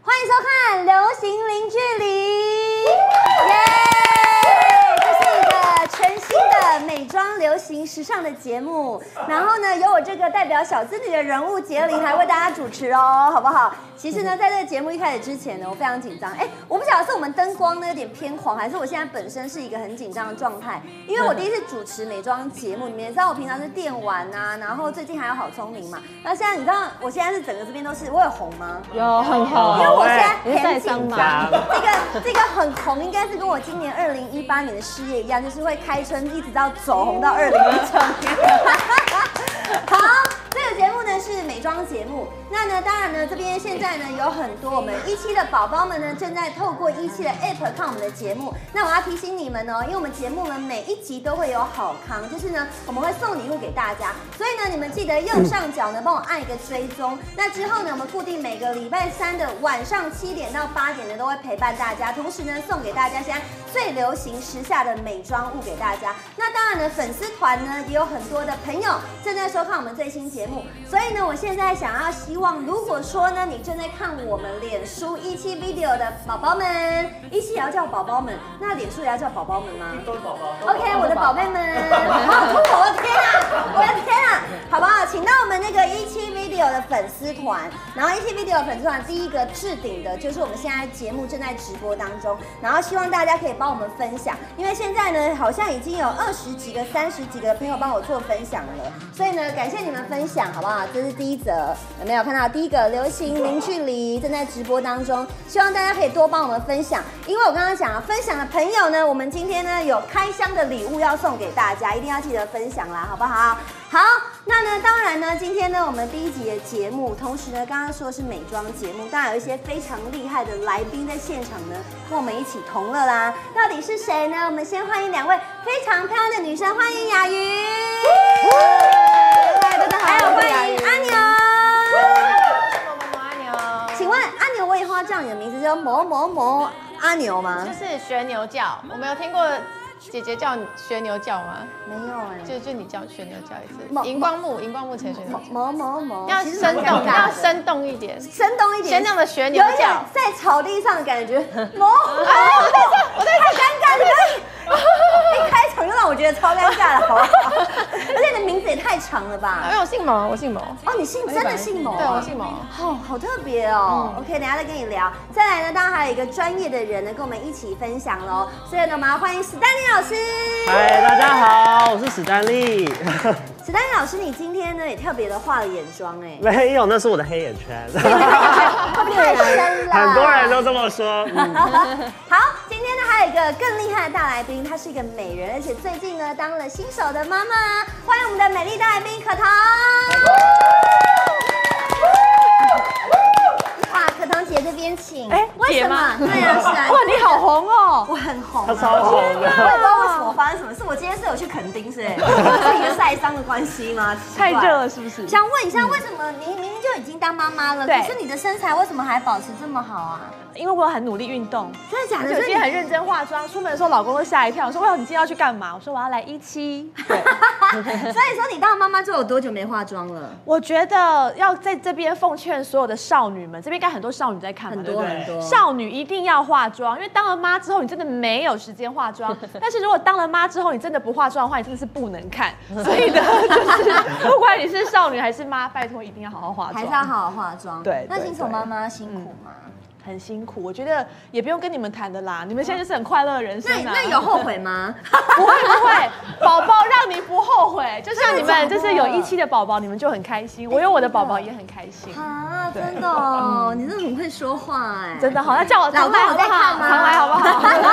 欢迎收看《流行零距离》，耶！这是一个全新的美妆、流行、时尚的节目。然后呢，由我这个代表小资女的人物杰琳来为大家主持哦，好不好？其实呢，在这个节目一开始之前呢，我非常紧张。我不晓得是我们灯光呢有点偏黄，还是我现在本身是一个很紧张的状态。因为我第一次主持美妆节目，你们也知道我平常是电玩啊，然后最近还有好聪明嘛。那现在你知道我现在是整个这边都是，我有红吗？ 有很红， 因为我现在很紧张。这个很红，应该是跟我今年2018年的事业一样，就是会开春一直到走红到2019年。好。这个节目呢是美妆节目，那呢当然呢这边现在呢有很多我们17的宝宝们呢正在透过17的 App 看我们的节目。那我要提醒你们哦，因为我们节目呢每一集都会有好康，就是呢我们会送礼物给大家，所以呢你们记得右上角呢帮我按一个追踪。那之后呢我们固定每个礼拜3的晚上7点到8点呢都会陪伴大家，同时呢送给大家现在最流行时下的美妆物给大家。那当然呢粉丝团呢也有很多的朋友正在收看我们最新节目。所以呢，我现在希望，如果说呢，你正在看我们脸书17 video 的宝宝们，17也要叫宝宝们，那脸书也要叫宝宝们吗？都是宝宝。OK， 我的宝贝们，好酷！我的天啊，我的天啊，好不好？请到我们那个17 video 的粉丝团，然后17 video 的粉丝团第一个置顶的就是我们现在节目正在直播当中，然后希望大家可以帮我们分享，因为现在呢好像已经有20几个、30几个朋友帮我做分享了，所以呢感谢你们分享，好不好？这是第一则，有没有看到？第一个流行零距离正在直播当中，希望大家可以多帮我们分享，因为我刚刚讲了，分享的朋友呢，我们今天呢有开箱的礼物要送给大家，一定要记得分享啦，好不好？好，那呢，当然呢，今天呢，我们第一集的节目，同时呢，刚刚说是美妆节目，当然有一些非常厉害的来宾在现场呢，跟我们一起同乐啦。到底是谁呢？我们先欢迎2位非常漂亮的女生，欢迎雅云，嗨，大家好，还有欢迎阿牛。 阿牛， 请问阿牛，我以后要叫你的名字叫某某某阿牛吗？ 就是学牛叫，我没有听过姐姐叫你学牛叫吗？ 没有就你叫学牛叫一次。荧光幕前学牛叫。 某， 要生动一点，先这样的学牛叫， 有一点在草地上的感觉。我太尴尬了，一开场就让我觉得超尴尬了，好不好？而且你的名字也太长了吧？ 因为我姓毛，哦， 你真的姓毛？ 对，我姓毛。 好特别哦。OK， 等一下再跟你聊。再来呢，当然还有一个专业的人呢，跟我们一起分享喽。所以呢，我们要欢迎史丹利老师。 嗨，大家好，我是史丹利。 史丹利老师，你今天呢也特别的化了眼妆哎？ 没有，那是我的黑眼圈。 会不会太深了？ 很多人都这么说。 好，今天呢还有一个更厉害的大来宾，她是一个美人，而且最近呢当了新手的妈妈，欢迎我们的美丽大来宾可彤。哇，可彤姐这边请。为什么？对啊，是啊。 哇，你好红哦！ 我很红， 她超红的。 我也不知道为什么发生什么事，我今天是有去垦丁，是一个晒伤的关系吗？ 太热了，是不是？ 想问一下，为什么你明明就已经当妈妈了，可是你的身材为什么还保持这么好啊？ 因为我很努力运动， 真的假的？ 我今天很认真化妆，出门的时候老公都吓一跳，说：“哇，你今天要去干嘛？”我说：“我要来17。”对， 所以说你当了妈妈之后有多久没化妆了？ 我觉得要在这边奉劝所有的少女们，这边应该很多少女在看嘛， 很多。 少女一定要化妆，因为当了妈之后，你真的没有时间化妆。但是如果当了妈之后，你真的不化妆的话，你真的是不能看。所以呢，就是不管你是少女还是妈，拜托一定要好好化妆， 还是要好好化妆。 对， 那新手妈妈辛苦吗？ 很辛苦，我觉得也不用跟你们谈的啦，你们现在就是很快乐的人生啊。 那有后悔吗？ 不会，宝宝让你不后悔，就像你们就是有17的宝宝，你们就很开心，我有我的宝宝也很开心啊，真的哦，你真的很会说话哎， 真的好，那叫我常来好不好？常来好不好？好， 那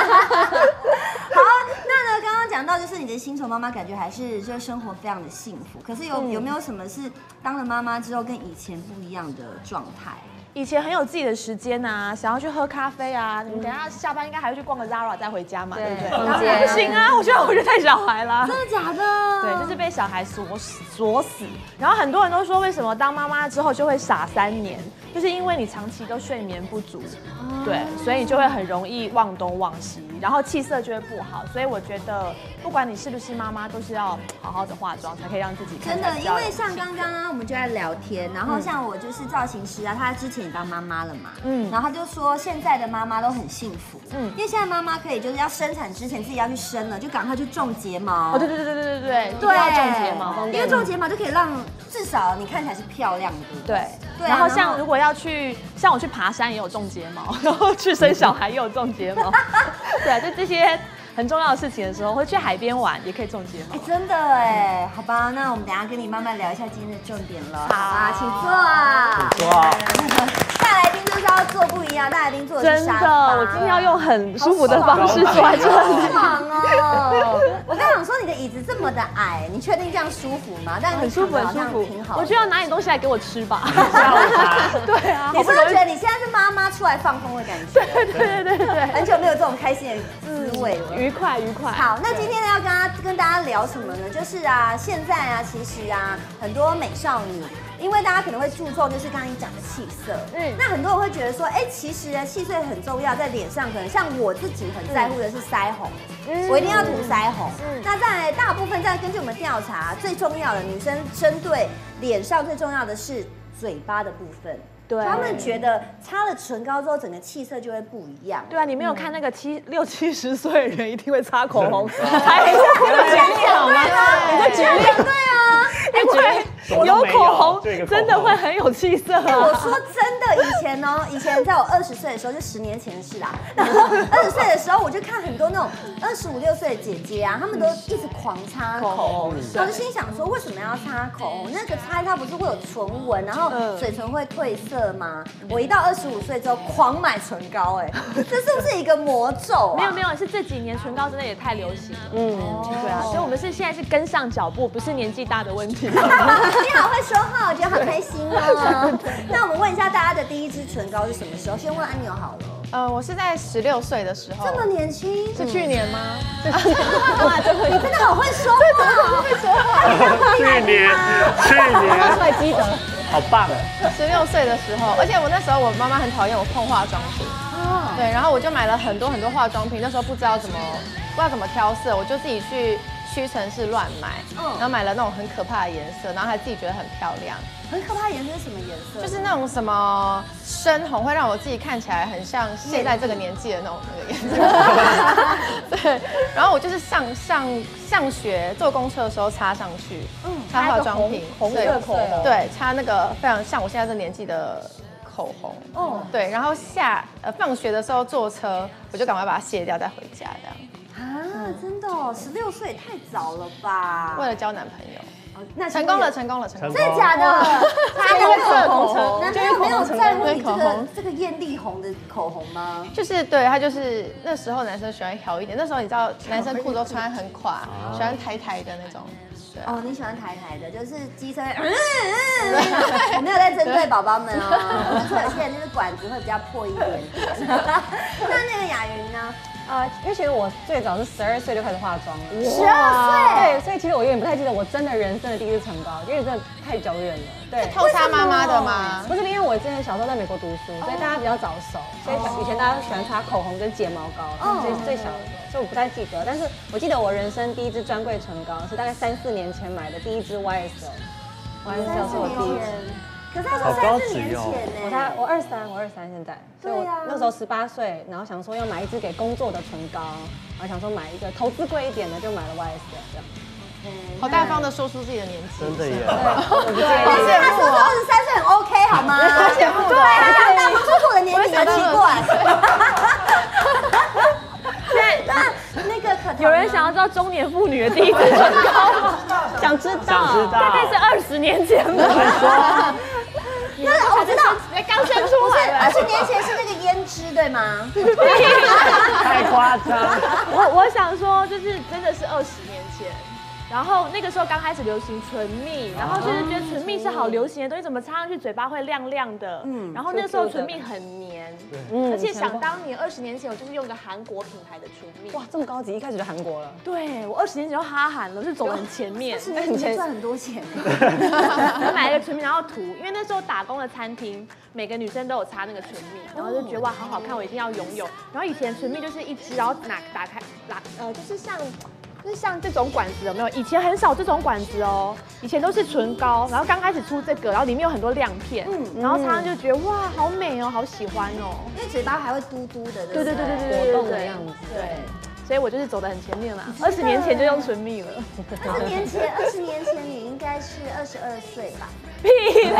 呢，刚刚讲到就是你的新手妈妈，感觉还是就生活非常的幸福，可是有没有什么是当了妈妈之后跟以前不一样的状态？ 以前很有自己的时间啊，想要去喝咖啡啊，你们等一下下班应该还会去逛个 Zara 再回家嘛，对不对？不行啊，我觉得太小孩了。 真的假的？ 对，就是被小孩锁死。然后很多人都说，为什么当妈妈之后就会傻3年？就是因为你长期都睡眠不足，对，所以就会很容易忘东忘西。 然后气色就会不好。所以我觉得，不管你是不是妈妈，都是要好好的化妆，才可以让自己看起来真的，因为像刚刚啊，我们就在聊天，然后像我就是造型师啊，他之前也当妈妈了嘛，然后他就说现在的妈妈都很幸福，因为现在妈妈可以就是要生产之前自己要去生了，就赶快去种睫毛。 哦，对，要种睫毛， 因为种睫毛就可以让至少你看起来是漂亮的。 对，然后像如果要去，像我去爬山也有种睫毛，然后去生小孩也有种睫毛，对，就这些很重要的事情的时候，会去海边玩也可以种睫毛。 真的哎，好吧，那我们等一下跟你慢慢聊一下今天的重点了。 好啊，请坐。大来宾就是要坐不一样，大来宾坐的是沙发。 真的，我今天要用很舒服的方式坐在这里。 好爽哦！我刚想说你的椅子这么的矮，你确定这样舒服吗？但很舒服，很舒服， 挺好。 我就要拿点东西来给我吃吧。对啊， 你是不是觉得你现在是妈妈出来放风的感觉？ 对， 很久没有这种开心的滋味了， 愉快。 好，那今天呢要跟大家聊什么呢？就是啊，现在啊，其实啊，很多美少女。因为大家可能会注重就是刚刚你讲的气色，那很多人会觉得说，哎，其实呢气色很重要，在脸上可能像我自己很在乎的是腮红，我一定要涂腮红。那再来大部分在根据我们调查，最重要的女生针对脸上最重要的是嘴巴的部分。对，他们觉得擦了唇膏之后，整个气色就会不一样。 对啊，你没有看那个60、70岁的人一定会擦口红， 才举例好吗？ 你在举例，对啊，因为有口红真的会很有气色。 我说真的，以前在我20岁的时候，就10年前的事啦。然后20岁的时候，我就看很多那种25、6岁的姐姐啊，她们都一直狂擦口红。我就心想说，为什么要擦口红？那个擦一擦不是会有唇纹，然后嘴唇会褪色吗？我一到25岁之后，狂买唇膏，哎，这是不是一个魔咒啊？ 没有，是这几年唇膏真的也太流行了。对啊，所以我们现在是跟上脚步，不是年纪大的问题。 你好会说话，我觉得好开心哦。那我们问一下大家的第一支唇膏是什么时候？先问安牛好了。 我是在16岁的时候。 这么年轻？ 是去年吗？ 哇，你真的好会说话，好会说话。 去年， 出来积德， 好棒 ！16岁的时候，而且我那时候我妈妈很讨厌我碰化妆品，对，然后我就买了很多化妆品，那时候不知道怎么挑色，我就自己去屈臣氏乱买，然后买了那种很可怕的颜色，然后还自己觉得很漂亮。 很可怕的颜色是什么颜色？ 就是那种什么深红，会让我自己看起来很像现在这个年纪的那种颜色。对，然后我就是上学坐公车的时候擦上去，擦化妆品， 红色口红， 对，擦那个非常像我现在这年纪的口红。对，然后放学的时候坐车，我就赶快把它卸掉，再回家这样。 啊，真的哦，16岁也太早了吧？ 为了交男朋友。 那成功了！真的假的？ 他因为口红， 男朋友没有在乎你这个艳丽红的口红吗？ 就是对他就是那时候男生喜欢挑一点，那时候你知道男生裤都穿很垮，喜欢抬的那种。 哦，你喜欢抬的，就是机车。我没有在针对宝宝们哦，我说有些人就是管子会比较破一点点。那个雅云呢？ 因为其实我最早是12岁就开始化妆了 ，12岁， 对，所以其实我有点不太记得我真的人生的第一支唇膏，因为真的太久远了。对， 偷擦妈妈的吗？ 不是，因为我之前小时候在美国读书，所以大家比较早熟，所以以前大家喜欢擦口红跟睫毛膏，最小的时候，所以我不太记得。但是我记得我人生第一支专柜唇膏是大概3、4年前买的第一支 YSL 是我第一支。 可是他说3、4年前呢， 我23现在，所以我那时候18岁，然后想说要买一支给工作的唇膏，然后想说买一个投资贵一点的，就买了 YSL 这样。 好大方的说出自己的年纪， 真的耶！ 对，他说23岁很 OK 好吗？对啊，大方说出我的年纪很奇怪。那个有人想要知道中年妇女的第一支唇膏， 想知道， 大概是20年前吧。 那我知道， 刚生出来 20年前是那个胭脂对吗？ 太夸张！ 我想说，就是真的是20年前。 然后那个时候刚开始流行唇蜜，然后就是觉得唇蜜是好流行的东西，怎么擦上去嘴巴会亮亮的。然后那个时候唇蜜很黏，而且想当年20年前我就是用一个韩国品牌的唇蜜。 哇，这么高级，一开始就韩国了。 对，我20年前就哈韩了，就走得很前面。 很赚很多钱。 我买了一个唇蜜，然后涂，因为那时候打工的餐厅，每个女生都有擦那个唇蜜，然后就觉得哇，好好看，我一定要拥有。然后以前唇蜜就是一支，然后打开，就是像这种管子有没有？以前很少这种管子哦，以前都是唇膏，然后刚开始出这个，然后里面有很多亮片，然后擦上就觉得哇，好美哦，好喜欢哦， 因为嘴巴还会嘟嘟的， 对， 果冻的样子， 对。 所以我就是走得很前面啦，20年前就用唇蜜了。 20年前你应该是22岁吧？ 屁嘞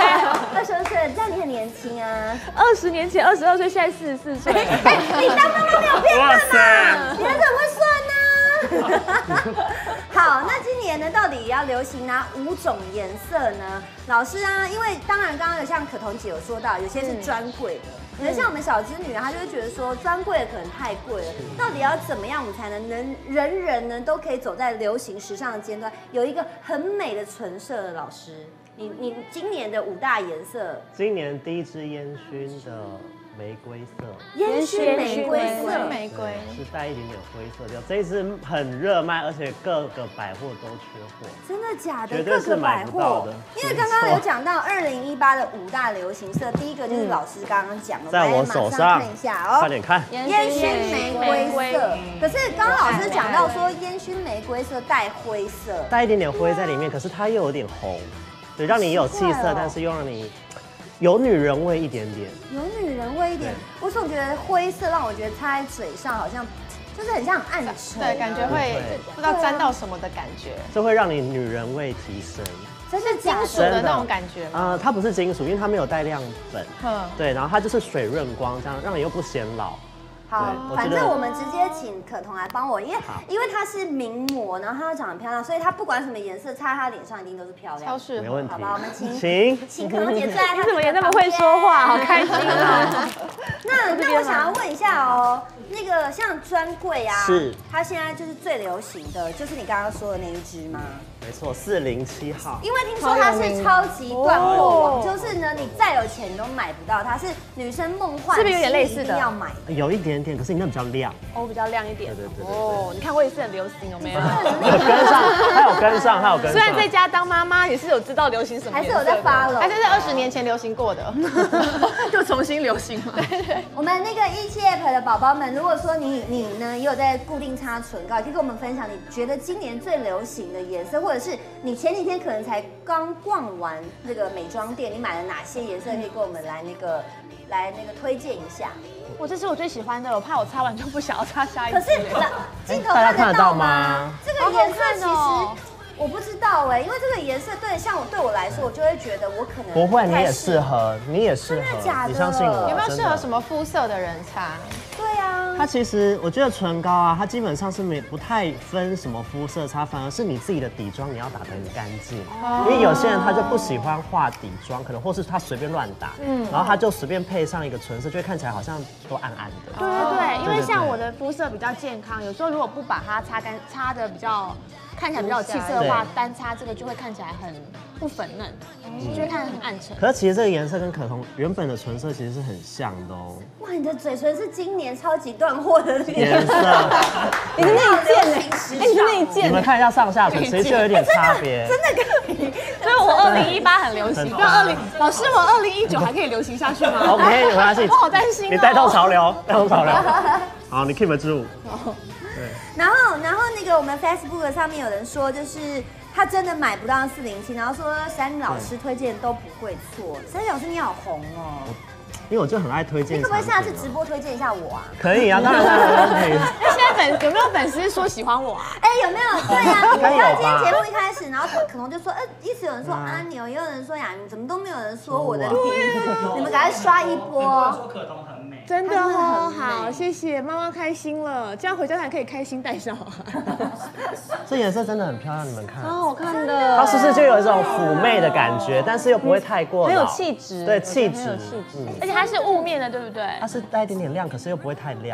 ！22岁，这样你很年轻啊。 20年前22岁，现在44岁。 你当妈妈没有骗人嘛？你还是很会算呢。好，那今年呢，到底要流行哪5种颜色呢？老师啊，因为当然刚刚有像可彤姐有说到，有些是专柜的。可能像我们小资女，她就会觉得说专柜的可能太贵了，到底要怎么样我们才能人人呢都可以走在流行时尚的尖端，有一个很美的唇色的老师，你今年的5大颜色， 今年第一支烟熏的玫瑰色， 烟熏玫瑰色， 玫瑰是带一点点灰色调。这一支很热卖，而且各个百货都缺货。 真的假的？ 绝对是买不到的。 因为刚刚有讲到2018的5大流行色，第一个就是老师刚刚讲的， 在我手上看一下哦， 快点看， 烟熏玫瑰色。可是刚刚老师讲到说烟熏玫瑰色带灰色， 带一点点灰在里面，可是它又有点红，对，让你有气色，但是又让你有女人味一点点， 有女人味一点。我总觉得灰色让我觉得擦在嘴上好像就是很像暗沉， 对，感觉会不知道沾到什么的感觉， 这会让你女人味提升。 真的金属的那种感觉吗？ 它不是金属，因为它没有带亮粉，对，然后它就是水润光，这样让你又不显老。 好，反正我们直接请可彤来帮我，因为她是名模，然后她长得漂亮，所以她不管什么颜色擦在她脸上一定都是漂亮， 超适合， 没问题。 好吧，我们请可彤姐坐在她。 你怎么也那么会说话，好开心啊！ 那我想要问一下哦，那个像专柜啊， 是它现在就是最流行的，就是你刚刚说的那一支吗？ 没错，407号。 因为听说它是超级断货王，就是呢，你再有钱你都买不到，它是女生梦幻， 是不是有点类似的？ 一定要买， 有一点点，可是你那比较亮， 比较亮一点。 对。 哦，你看我也是很流行，有没有？ 有跟上，他有跟上。 虽然在家当妈妈也是有知道流行什么， 还是有在follow， 还是在20年前流行过的， 就重新流行了。对。 我们那个178的宝宝们，如果说你呢也有在固定擦唇膏，可以跟我们分享你觉得今年最流行的颜色，或者是你前几天可能才刚逛完这个美妆店，你买了哪些颜色，可以跟我们来那个推荐一下。 这是我最喜欢的，我怕我擦完就不想要擦下一支。 可是镜头大家看得到吗？ 吗？ 这个颜色其实我不知道因为这个颜色对我来说，我就会觉得我可能不会，你也适合， 真的假的？ 你相信我。 有没有适合什么肤色的人擦？ 对啊， 它其实我觉得唇膏啊，它基本上是不太分什么肤色擦，反而是你自己的底妆你要打得很干净。因为有些人他就不喜欢画底妆，可能或是他随便乱打，然后他就随便配上一个唇色，就会看起来好像都暗暗的。 对，因为像我的肤色比较健康，有时候如果不把它擦的比较看起来比较有气色的话，单擦这个就会看起来很不粉嫩，就会看起来很暗沉。 可是其实这个颜色跟可彤原本的唇色其实是很像的哦。 哇，你的嘴唇是今年超级断货的颜色， 你是那一件呢？你是那一件。 你们看一下上下唇，其实就有点差别。 真的可以。 所以我2018很流行，老师我2019还可以流行下去吗 ？OK， 没关系。 我好担心。 你带动潮流，好，你 keep 住。 对。然后那个我们 Facebook 上面有人说，就是他真的买不到407，然后说珊老师推荐都不会错。珊老师你好红哦。 因为我就很爱推荐。 你可不可以下次直播推荐一下我啊？ 可以啊，当然可以。 那现在有没有粉丝说喜欢我啊？ 有没有？对呀，你看今天节目一开始，然后可能就说，一直有人说阿牛，也有人说雅明，怎么都没有人说我的脸，你们赶快刷一波。 说可彤很美， 真的哦，好，谢谢妈妈开心了，这样回家还可以开心带小孩。 这颜色真的很漂亮，你们看， 超好看的。 它是不是就有一种妩媚的感觉，但是又不会太过老， 很有气质， 对，气质， 而且它是雾面的，对不对？ 它是带一点点亮，可是又不会太亮。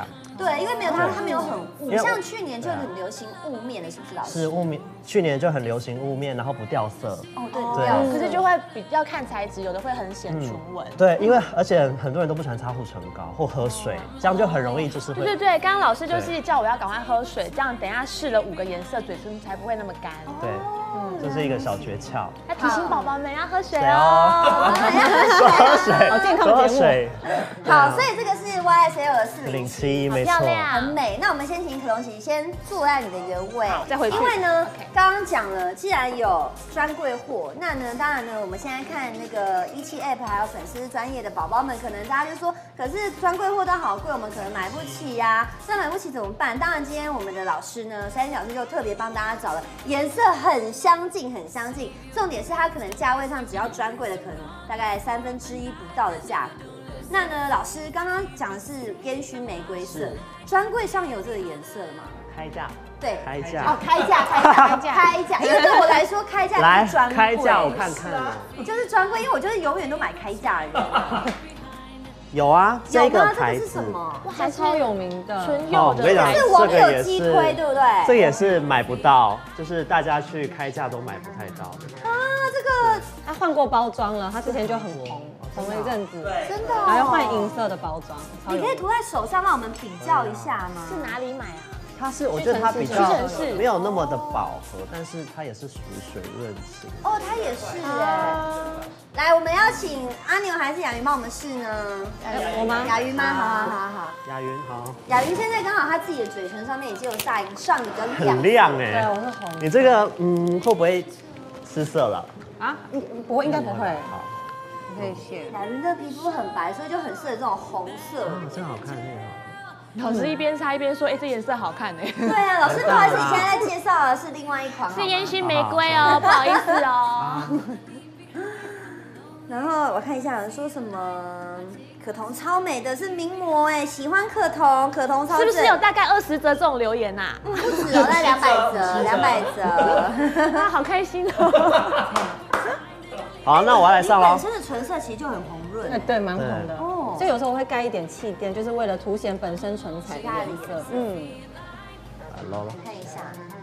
对，因为没有它没有很雾，像去年就很流行雾面的，是不是老师？ 是雾面，去年就很流行雾面，然后不掉色。 哦，对， 对可是就会比较看材质，有的会很显唇纹。 对，因为而且很多人都不喜欢擦护唇膏或喝水，这样就很容易就是会。 对，刚刚老师就是叫我要赶快喝水，这样等一下试了5个颜色，嘴唇才不会那么干。 对，这是一个小诀窍。 要提醒宝宝们要喝水对哦。 多喝水， 好健康多喝节目水。 好，所以这个是 YSL 的407， 407没错漂亮很美。那我们先请可彤姐先坐在你的原位， 再回去因为呢，刚刚讲了，既然有专柜货，那呢，当然呢，我们现在看那个17 App 还有粉丝专业的宝宝们，可能大家就说，可是专柜货都好贵，我们可能买不起呀。那买不起怎么办？当然，今天我们的老师呢，3老师就特别帮大家找了颜色很相近，很相近。重点是它可能价位上只要专柜的可能大概1/3不到的价格。那呢，老师刚刚讲的是烟熏玫瑰色，专柜上有这个颜色吗？ 开价， 对， 开价哦，开价，因为对我来说开价来是专柜， 开价我看看啊。 就是专柜，因为我就是永远都买开价的人。 有啊，这个有吗？这牌子个是什。么？ 还超有名的。 唇釉我跟你讲， 的， 是网友这个也击推，对不对？ 这也是买不到，就是大家去开价都买不太到的。 啊，这个他换过包装了，他之前就很红了一阵子， 真的哦， 然后又换银色的包装，超有名你可以涂在手上，让我们比较一下吗？ 是哪里买啊？ 它是，我觉得它比较屈臣氏没有那么的饱和，但是它也是属于水润型。 哦，它也是哎。来，我们要请阿牛还是雅云帮我们试呢？ 我吗？ 雅云吗？好。 雅云好， 雅云现在刚好她自己的嘴唇上面已经有上一个亮很，亮对， 哎。 我是红你这个会不会失色了？ 啊，不会，应该不会， 好， 你可以卸。 雅云的皮肤很白，所以就很适合这种红色。 真好看这个。 老师一边擦一边说，哎，这颜色好看哎。 对啊，老师不好意思，你现在在介绍的是另外一款， 是烟熏玫瑰哦，不好意思哦。 然后我看一下有人说什么，可彤超美的是名模哎，喜欢可彤，可彤超正， 是不是有大概20则这种留言呐？ 不止哦，在200则， 啊，好开心哦。 好，那我要来上喽本。身的唇色其实就很红润， 对，蛮红的。 哦所以有时候我会盖一点气垫，就是为了凸显本身唇彩的颜色。 喽。 看一下。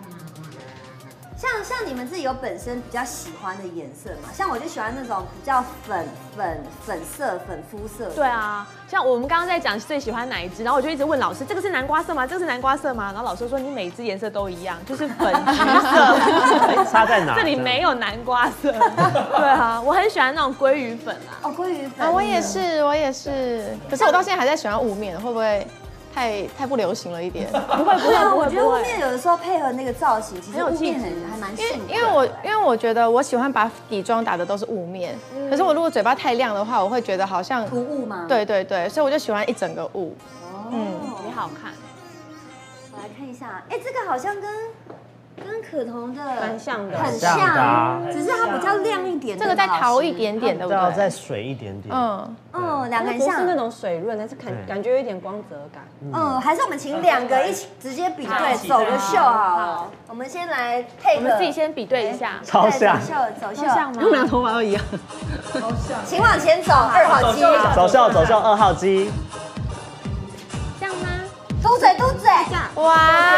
像你们自己有本身比较喜欢的颜色嘛？像我就喜欢那种比较粉色、粉肤色。 对啊，像我们刚刚在讲最喜欢哪一支，然后我就一直问老师，这个是南瓜色吗？这个是南瓜色吗？然后老师说你每一支颜色都一样，就是粉橘色。 差在哪？ 这里没有南瓜色。对啊，我很喜欢那种鲑鱼粉啊。 哦，鲑鱼粉。 啊，我也是。可是我到现在还在喜欢雾面，会不会太不流行了一点？ 不会， 我觉得雾面有的时候配合那个造型，其实雾面还蛮性感。 因为我觉得我喜欢把底妆打的都是雾面，可是我如果嘴巴太亮的话，我会觉得好像涂雾吗？ 对，所以我就喜欢一整个雾。 也好看。 我来看一下，哎，这个好像跟可彤的蛮像的很像的啊像，只是它比较亮一点。 这个再桃一点点，对不对？ 要再水一点点。 两个很像不是那种水润，但是感觉有一点光泽感。 还是我们请2个一起直接比对，走个秀好了。我们先来配合， 我们自己先比对一下， 超像。 走秀， 像吗？ 他们俩头发都一样。 请往前走，2号机， 走秀2号机。 像吗？ 嘟嘴， 哇！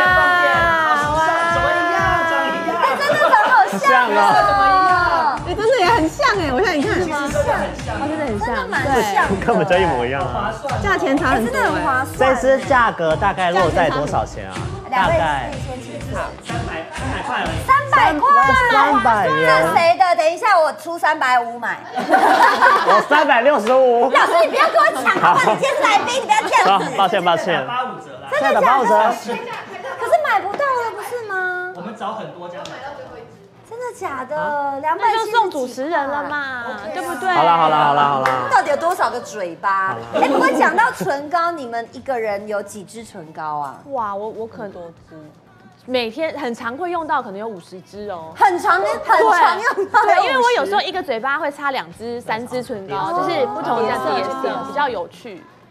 哎，真的长好像哦， 哎，真的也很像哎，我现在你看， 真的很像， 蛮像， 根本就一模一样啊！ 价钱差很多。 真的很划这算。 支价格大概落在多少钱啊？大概 300块， 300元。 这谁的？等一下，我出350买。 我365。 老师，你不要跟我抢，好不好？你今天是来宾，你不要这样子。 抱歉。 85折啦， 现在打85折。 可是买不到了，不是吗？ 我们找很多家买到最后一支。 真的假的？270 那就送主持人了嘛，对不对？ 好啦。 到底有多少个嘴巴？哎，不过讲到唇膏，你们一个人有几支唇膏啊？ 哇，我可多支，每天很常会用到，可能有50支哦。 很常用到。 对，因为我有时候一个嘴巴会擦2支、3支唇膏，就是不同的颜色，比较有趣。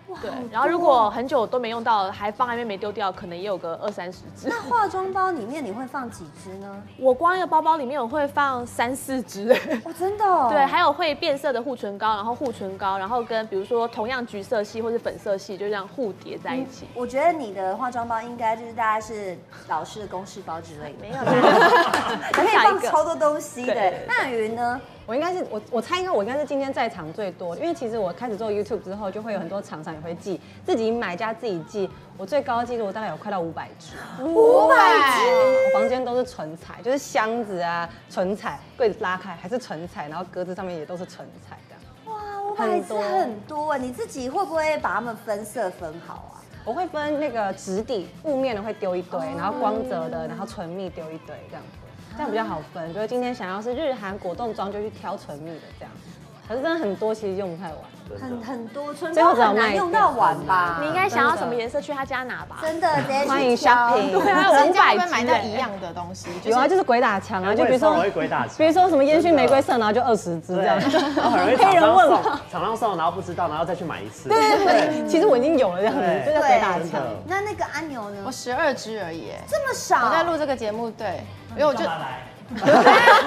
对，然后如果很久都没用到，还放在那边没丢掉，可能也有个20-30支。 那化妆包里面你会放几支呢？ 我光一个包包里面我会放3-4支。 哦，真的哦。 对，还有会变色的护唇膏，然后护唇膏，然后跟比如说同样橘色系或是粉色系，就这样互叠在一起。 我觉得你的化妆包应该就是大概是老师的公事包之类的， 没有啦， 可以放超多东西的。 对那云呢？ 我应该是我猜应该我应该是今天在场最多的，因为其实我开始做 YouTube 之后，就会有很多厂商也会寄，自己买加自己寄。我最高纪录大概有快到500支 ，500支， 我房间都是唇彩，就是箱子啊唇彩，柜子拉开还是唇彩，然后格子上面也都是唇彩这样。 哇，500支很多，你自己会不会把它们分色分好啊？ 我会分那个质地，雾面的会丢一堆，然后光泽的，然后唇蜜丢一堆这样子。这样比较好分，就是今天想要是日韩果冻妆，就去挑唇蜜的这样。可是真的很多，其实用不太完。 很多唇膏很难用到完吧？ 你应该想要什么颜色去他家拿吧？ 真的，直接欢迎 shopping。 对啊， 人家会 500支买到一样的东西， 有啊，就是鬼打墙啊，就比如说鬼打墙， 比如说什么烟熏玫瑰色，然后就20支这样。 然后很容易黑人问厂商送，然后不知道，然后再去买一次。 对，其实我已经有了这样子，就叫鬼打墙。 那个安牛呢？ 我12支而已， 这么少。 我在录这个节目，对，因为我就。 没有，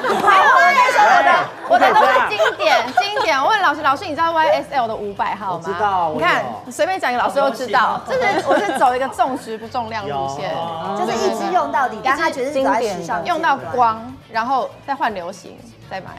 我的都是经典。我问老师，你知道 YSL 的500号吗？ 我知道。 你看，你随便讲一个老师都知道。我是走一个重质不重量路线， 就是一直用到底，但他觉得是走在时尚， 用到光，然后再换流行，再买。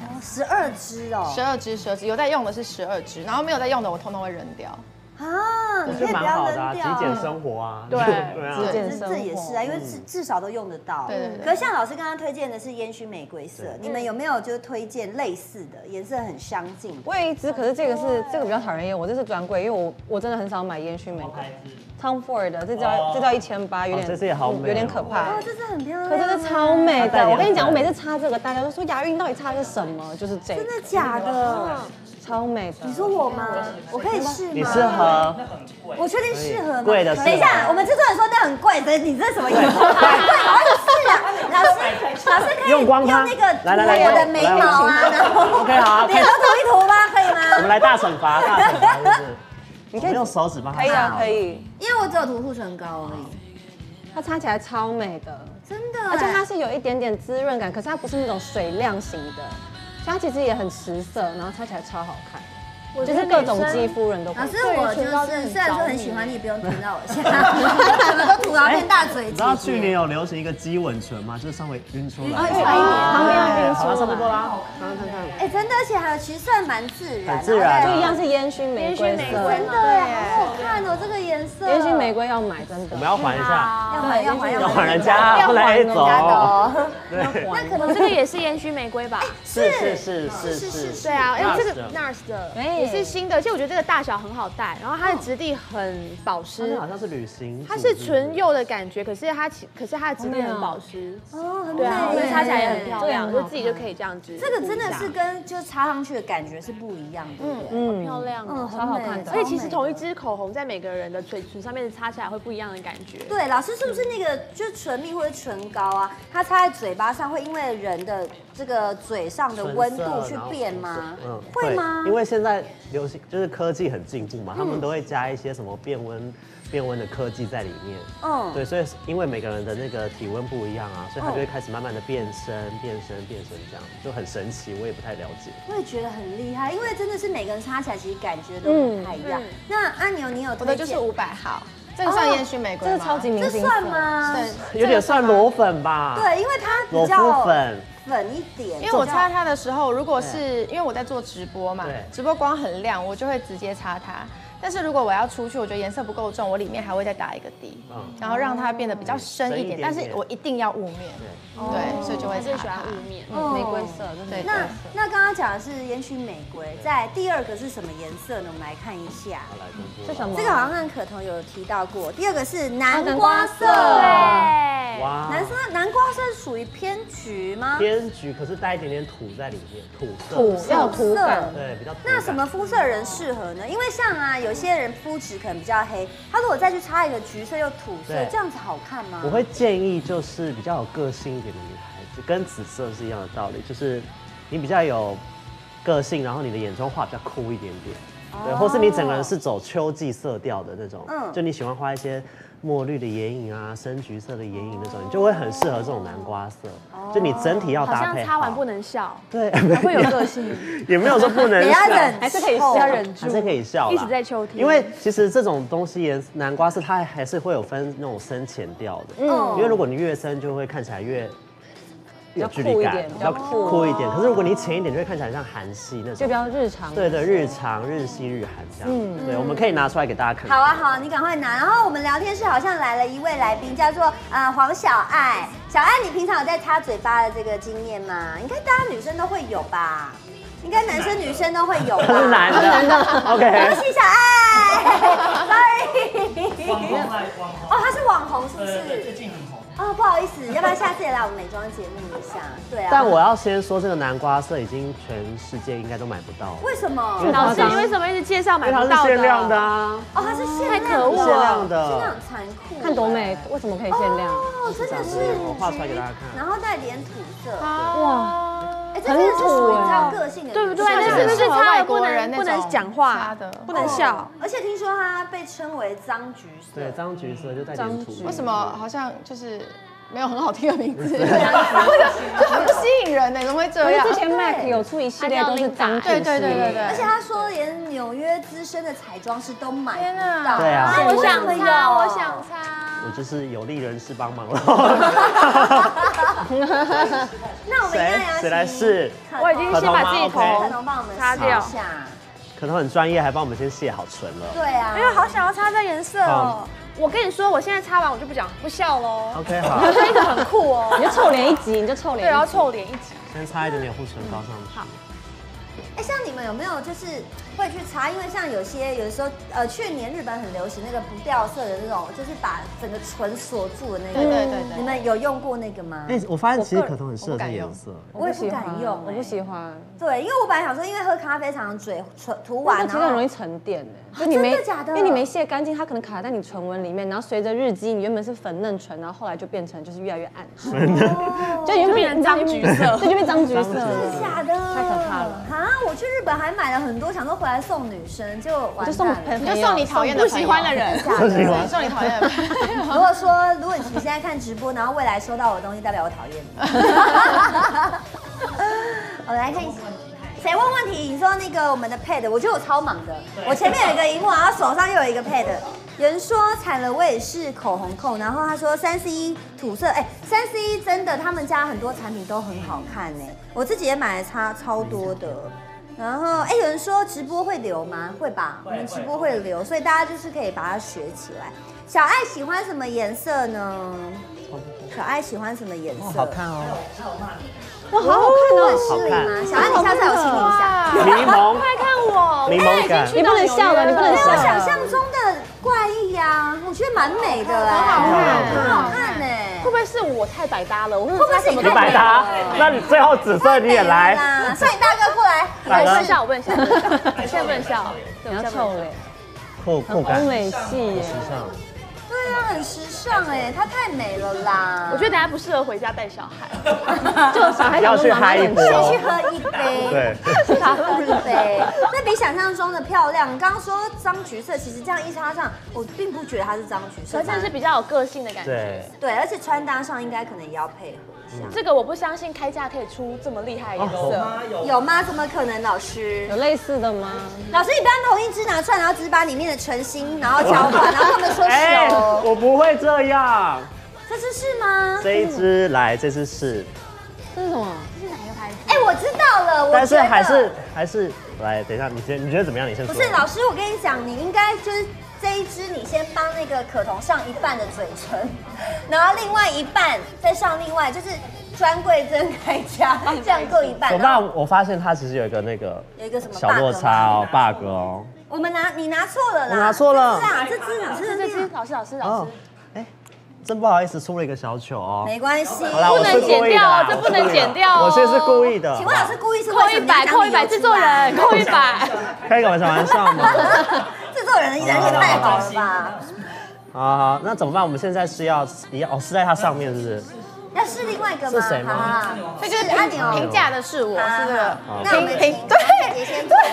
12支哦 ，12支，有在用的是12支，然后没有在用的我通通会扔掉。 啊，你可以不要扔掉， 极简生活啊， 对， 极简生活，这也是啊，因为至少都用得到。 对。 可是像老师刚刚推荐的是烟熏玫瑰色，你们有没有就是推荐类似的颜色很相近？ 我有一支，可是这个比较讨人厌，我这是专柜，因为我真的很少买烟熏玫瑰。Tom Ford 的这叫1800，有点这支也好美， 有点可怕。 哦，这支很漂亮， 可是超美的。我跟你讲，我每次擦这个，大家都说亚运到底擦的是什么？就是这个。 真的假的？ 超美的。 你说我吗？我可以试吗？ 你适合。 我确定适合吗？ 贵的。 等一下，我们制作人说那很贵，你这什么意思？好像是啊，老师可以用那个涂我的眉毛啊，然后 OK 好， 脸都涂一涂吗？可以吗？ 我们来大惩罚，就是。你可以用手指帮他。 可以啊，可以。 因为我只有涂护唇膏而已， 它擦起来超美的， 真的， 而且它是有一点点滋润感，可是它不是那种水亮型的，所以它其实也很实色，然后擦起来超好看。就是各种肌肤人都可以。 老师，我就是虽然说很喜欢你，不用涂到我下，什么都涂到变大嘴。 你知道去年有流行一个激吻唇吗？就是稍微晕出来。 旁边要晕出来。 差不多啦，看。 哎，真的，而且还有其实算蛮自然， 很自然， 就一样是烟熏玫瑰色。 真的哎，好好看哦，这个颜色。 烟熏玫瑰要买，真的。 我们要还一下， 要还人家，不能走。 对，那可能这个也是烟熏玫瑰吧？ 是。 对啊，因为这个 NARS 的也是新的，而且我觉得这个大小很好戴，然后它的质地很保湿， 好像是旅行， 它是唇釉的感觉，可是它的质地很保湿， 哦，很对啊， 美， 所以擦起来也很漂亮，就自己就可以这样子。 这个真的是跟就擦上去的感觉是不一样的， 很漂亮， 超好看的。 而且其实同一支口红在每个人的唇上面擦起来会不一样的感觉。 对，老师是不是那个就是唇蜜或者唇膏啊？它擦在嘴巴上会因为人的这个嘴上的温度去变吗？会吗？ 因为现在流行就是科技很进步嘛，他们都会加一些什么变温的科技在里面。对，所以因为每个人的那个体温不一样啊，所以它就会开始慢慢的变深这样，就很神奇，我也不太了解。 我也觉得很厉害，因为真的是每个人擦起来其实感觉都不太一样。那阿牛，你有我的就是500号。这个算烟熏玫瑰吗？ 这是超级明星色， 这算吗？ 对，有点算裸粉吧。 对，因为它比较粉一点。 因为我擦它的时候，如果是因为我在做直播嘛，直播光很亮，我就会直接擦它。但是如果我要出去，我觉得颜色不够重，我里面还会再打一个底，然后让它变得比较深一点。但是我一定要雾面，对，所以就会最喜欢雾面， 玫瑰色。对， 那刚刚讲的是烟熏玫瑰，在第二个是什么颜色呢？我们来看一下。 是什么？ 这个好像跟可彤有提到过。第二个是南瓜色， 对， 哇， 南瓜色属于偏橘吗？ 偏橘，可是带一点点土在里面， 土要土感， 对，比较土。 那什么肤色的人适合呢？因为像有些人肤质可能比较黑，他如果再去擦一个橘色又土色，这样子好看吗？ 我会建议就是比较有个性一点的女孩子，跟紫色是一样的道理，就是你比较有个性，然后你的眼妆画比较酷一点点。 对，或是你整个人是走秋季色调的那种，就你喜欢画一些墨绿的眼影啊、深橘色的眼影那种，你就会很适合这种南瓜色。就你整体要好搭配像擦完不能笑， 对， 会有个性， 也没有说不能笑， 还是可以笑， 要忍住， 还是可以笑啦。 一直在秋天， 因为其实这种东西南瓜色它还是会有分那种深浅调的，因为如果你越深就会看起来越有距离感，比较酷一点。可是如果你浅一点，就会看起来像韩系那种， 就比较日常。 对，日常、日系、日韩这样。对，我们可以拿出来给大家看。 好啊，好啊，你赶快拿。然后我们聊天室好像来了一位来宾，叫做黄小爱。小爱，你平常有在擦嘴巴的这个经验吗？应该大家女生都会有吧？应该男生女生都会有吧？ 是男的，OK。 恭喜小爱，sorry。 网红。 哦，他是网红是不是？ 最近很红。 哦，不好意思，要不要下次也来我们美妆节目一下？对啊。 但我要先说，这个南瓜色已经全世界应该都买不到了。 为什么？ 老师，你为什么一直介绍买不到的？ 它是限量的啊。 哦，它是限量， 太可恶了， 限量的， 真的很残酷。 看多美，为什么可以限量？ 哦，真的是。 我画出来给大家看。 然后带点土色。 哇， 哎，这真的是属于比较个性的， 对不对？ 那是不是擦了不能讲话擦的， 不能笑？ 而且听说它被称为脏橘色。 对，脏橘色就带点土。 为什么好像就是没有很好听的名字，就很不吸引人呢？怎么会这样？ 之前 MAC 有出一系列都是脏橘色， 对。 而且他说连纽约资深的彩妆师都买天不到。 对啊， 我想擦，我想擦。 我就是有利人士帮忙了。 那我们应该谁来试？ 我已经先把自己头可能帮我们擦掉。 可能很专业，还帮我们先卸好唇了。 对啊， 因为好想要擦这颜色哦。我跟你说，我现在擦完我就不笑喽。 OK， 好。 这个很酷哦。 你就臭脸一集，你就臭脸。 对，要臭脸一集。 先擦一点点护唇膏上去。 好。 哎，像你们有没有就是会去擦？因为像有的时候，去年日本很流行那个不掉色的那种，就是把整个唇锁住的那个。 对。 你们有用过那个吗？ 哎，我发现其实可彤很适合这颜色。 我也不敢用， 我不喜欢。 对，因为我本来想说，因为喝咖啡常常嘴涂完， 其实很容易沉淀的。 就你没真的假的？ 因为你没卸干净，它可能卡在你唇纹里面，然后随着日积，你原本是粉嫩唇，然后后来就变成就是越来越暗， 就原本变成脏橘色， 对，就变脏橘色。 真的假的？ 太可怕了！ 啊，我去日本还买了很多，想说回来送女生，就完蛋了。 你就送你讨厌的、不喜欢的人， 不喜欢， 送你讨厌的。 如果你现在看直播，然后未来收到我的东西，代表我讨厌你。我来看一下。谁问问题？你说那个我们的 pad， 我觉得我超忙的。我前面有一个荧幕，然后手上又有一个 pad。有人说惨了，我也是口红控。然后他说3C 土色，哎，3C 真的，他们家很多产品都很好看哎，我自己也买了超多的。然后哎，有人说直播会留吗？会吧，我们直播会留，所以大家就是可以把它学起来。小爱喜欢什么颜色呢？小爱喜欢什么颜色？ 好看哦。 哇，好好看哦！ 失礼吗？小爱，你下次我亲你一下。 柠檬， 快看我， 柠檬感， 你不能笑了，你不能没有我笑。 想象中的怪异呀，我觉得蛮美的哎，很好看哎。 会不会是我太百搭了？我会不会是你你百搭？那你最后紫色你也来。 摄影大哥过来。 我不能笑，我不能笑，我现在不能笑。 你要臭脸， 酷感， 欧美系耶， 时尚。 对啊，很时尚哎，它太美了啦。 我觉得等下不适合回家带小孩， 就小孩要去嗨一波， 先去喝一杯， 对， 去喝一杯，那比想象中的漂亮。刚刚说脏橘色，其实这样一擦上，我并不觉得它是脏橘色， 可真的是比较有个性的感觉。 对，而且穿搭上应该可能也要配合一下。 这个我不相信开价可以出这么厉害的颜色， 有吗？怎么可能？老师有类似的吗？ 老师，你不要同一支拿出来，然后只是把里面的唇芯然后交换，然后他们说手。 我不会这样。 这支是吗？ 这一支来，这支是。 这是什么？ 这是哪一个牌子？哎，我知道了， 但是还是来，等一下，你觉得怎么样？你先说。 不是老师，我跟你讲，你应该就是这一支，你先帮那个可彤上一半的嘴唇，然后另外一半再上另外，就是专柜真开价，这样各一半。 怎么办？我发现它其实有一个那个有一个什么小落差哦 ，bug 哦。 你拿错了啦！ 我拿错了。 这支，老师。 哎，真不好意思，出了一个小糗哦。 没关系， 不能剪掉，这不能剪掉。 我现在是故意的。 请问老师故意是扣100，扣100，制作人扣100。 开个玩笑吗？ 制作人人也太好了吧？ 好，那怎么办？我们现在是要是在它上面，是不是？ 要试另外一个吗？ 是谁吗好， 这就是按钮评价的是我，是这个那我们请对姐先对，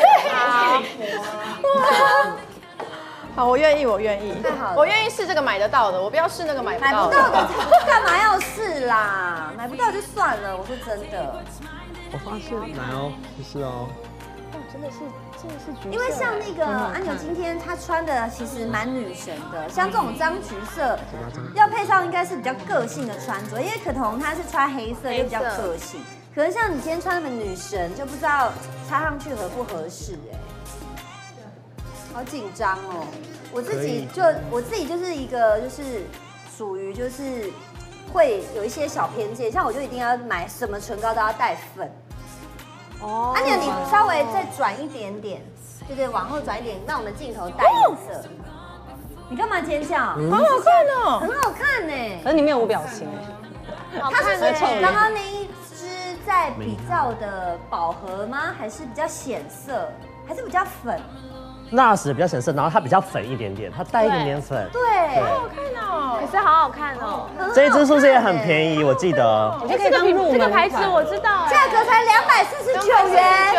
好，我愿意，我愿意太好了， 我愿意试这个买得到的，我不要试那个买不买到的。 不到的干嘛要试啦？买不到就算了，我说真的。 我发现来哦，不是哦， 真的是橘色， 因为像那个安牛今天她穿的其实蛮女神的，像这种章橘色，要配上应该是比较个性的穿着，因为可彤她是穿黑色就比较个性，可是像你今天穿那么女神，就不知道插上去合不合适哎，好紧张哦。我自己就是一个就是属于就是会有一些小偏见，像我就一定要买什么唇膏都要带粉。 哦， 安牛，你稍微再转一点点，对，往后转一点，让我们镜头带颜色。你干嘛尖叫？ 好好看哦， 很好看呢。 可是你没有我表情， 它是会臭脸刚刚那一支在比较的饱和吗？还是比较显色？还是比较粉？ 那时比较显色，然后它比较粉一点点，它带一点点粉。 对， 好看哦。 可是好好看哦。 这一支是不是也很便宜？我记得。 我觉得可以当入门这个牌子我知道， 价格才249元，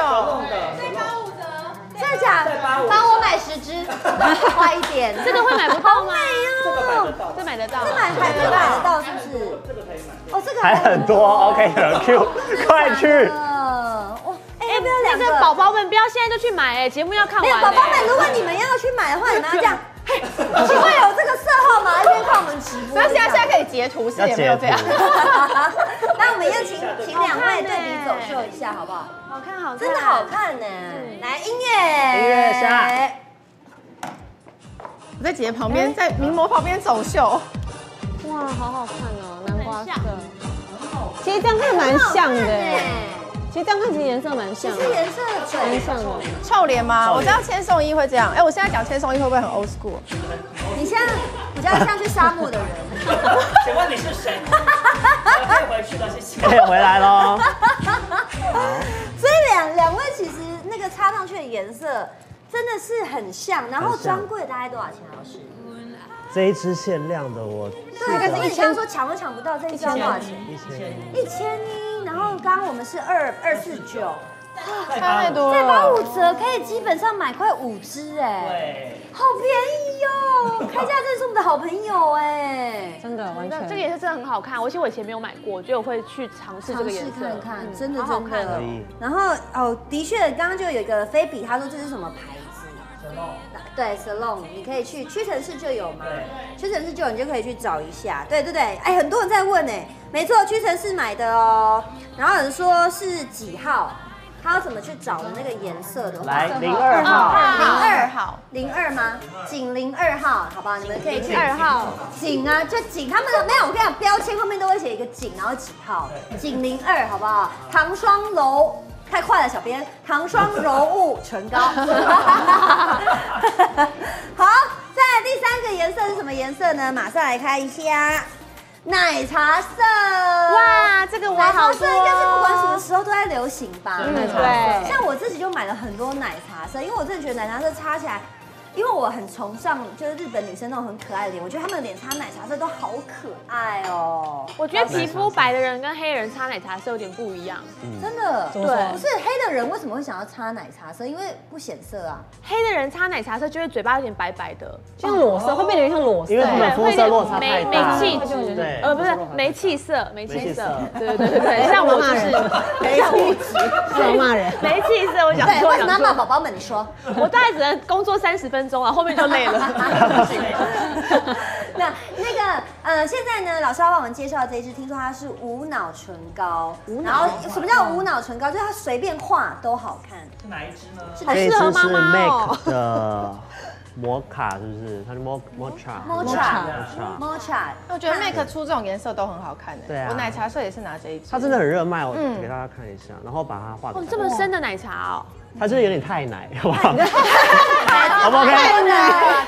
真的假的？帮我买10支，快一点。 这个会买不到吗？ 这买得到， 这买得到， 这买得到是不是？这个可以买。哦，这个还很多 ，OK， 很 Q， 快去。 哇，哎，要不要那两个？ 个宝宝们不要现在就去买哎，节目要看没有， 完。 宝宝们，如果你们要去买的话，你们要这样。嘿，请问有这个色号吗？一边看我们直播。 那现在可以截图，是也没有这样。 那我们要请两位对比走秀一下，好不好？ 好看，好看， 真的好看呢。来，音乐下。 我在姐姐旁边，在名模旁边走秀。 哇，好好看哦，南瓜色。其实这样看蛮像的，其实这样看其实颜色蛮像， 其实颜色蛮像的。 臭脸吗？我知道千颂伊会这样。哎，我现在讲千颂伊会不会很 old school？ 你现在比较像去沙漠的人。 请问你是谁？可以回去了，谢谢。 可以回来喽。 所以两位其实那个插上去的颜色真的是很像，然后专柜大概多少钱老师？ 这一支限量的我， 对，可是你刚刚说抢都抢不到，这一支要多少钱？1100，然后刚刚我们是249， 差太多再了。 85折可以基本上买快5支哎， 对， 好便宜哦！开价真是我们的好朋友哎， 真的完全。 这个颜色真的很好看，而且我以前没有买过，我觉得我会去尝试这个颜色， 看看，真的好好真的看哦。 然后哦，的确，刚刚就有一个菲比，他说这是什么牌子？对 ，Salon， 你可以去屈臣氏就有嘛，屈臣氏就有，你就可以去找一下。对对对，哎，很多人在问哎，没错，屈臣氏买的哦。然后有人说是几号，他要怎么去找的那个颜色的话， 来02号 02吗？井02号，好不好？你们可以去 2号井啊，就井，他们的没有，我跟你讲，标签后面都会写一个井，然后几号，井02，好不好？糖霜柔。太快了，小编，糖霜柔雾唇膏。好，再来第3个颜色是什么颜色呢？马上来看一下，奶茶色。 哇，这个我奶好多茶色应该是不管什么时候都在流行吧？ 对像我自己就买了很多奶茶色，因为我真的觉得奶茶色擦起来。因为我很崇尚就是日本女生那种很可爱的脸，我觉得她们的脸擦奶茶色都好可爱哦。 我觉得皮肤白的人跟黑人擦奶茶色有点不一样。 真的， 怎么说不是黑的人为什么会想要擦奶茶色？因为不显色啊。 黑的人擦奶茶色就会嘴巴有点白白的， 像裸色，会变得有点像裸色， 因为他们肤色落差太煤大。 气对， 不是煤气色，煤气色煤气色， 对，像我就是没气质，不能骂人。 煤气色，我想对， 说， 为什么要骂宝宝们？你说。 我大概只能工作30分钟了，后面就累了。 现在呢，老师要帮我们介绍这一支，听说它是无脑唇膏。然后什么叫无脑唇膏？就是它随便画都好看。 是哪一支呢？ 好适合妈妈哦。 MAC 的摩卡是不是？它是 Mocha。 我觉得 MAC 出这种颜色都很好看的。 对啊我奶茶色也是拿这一支。 它真的很热卖，我给大家看一下，然后把它画的。 这么深的奶茶哦。 它就是有点太奶，好不好？好不 OK？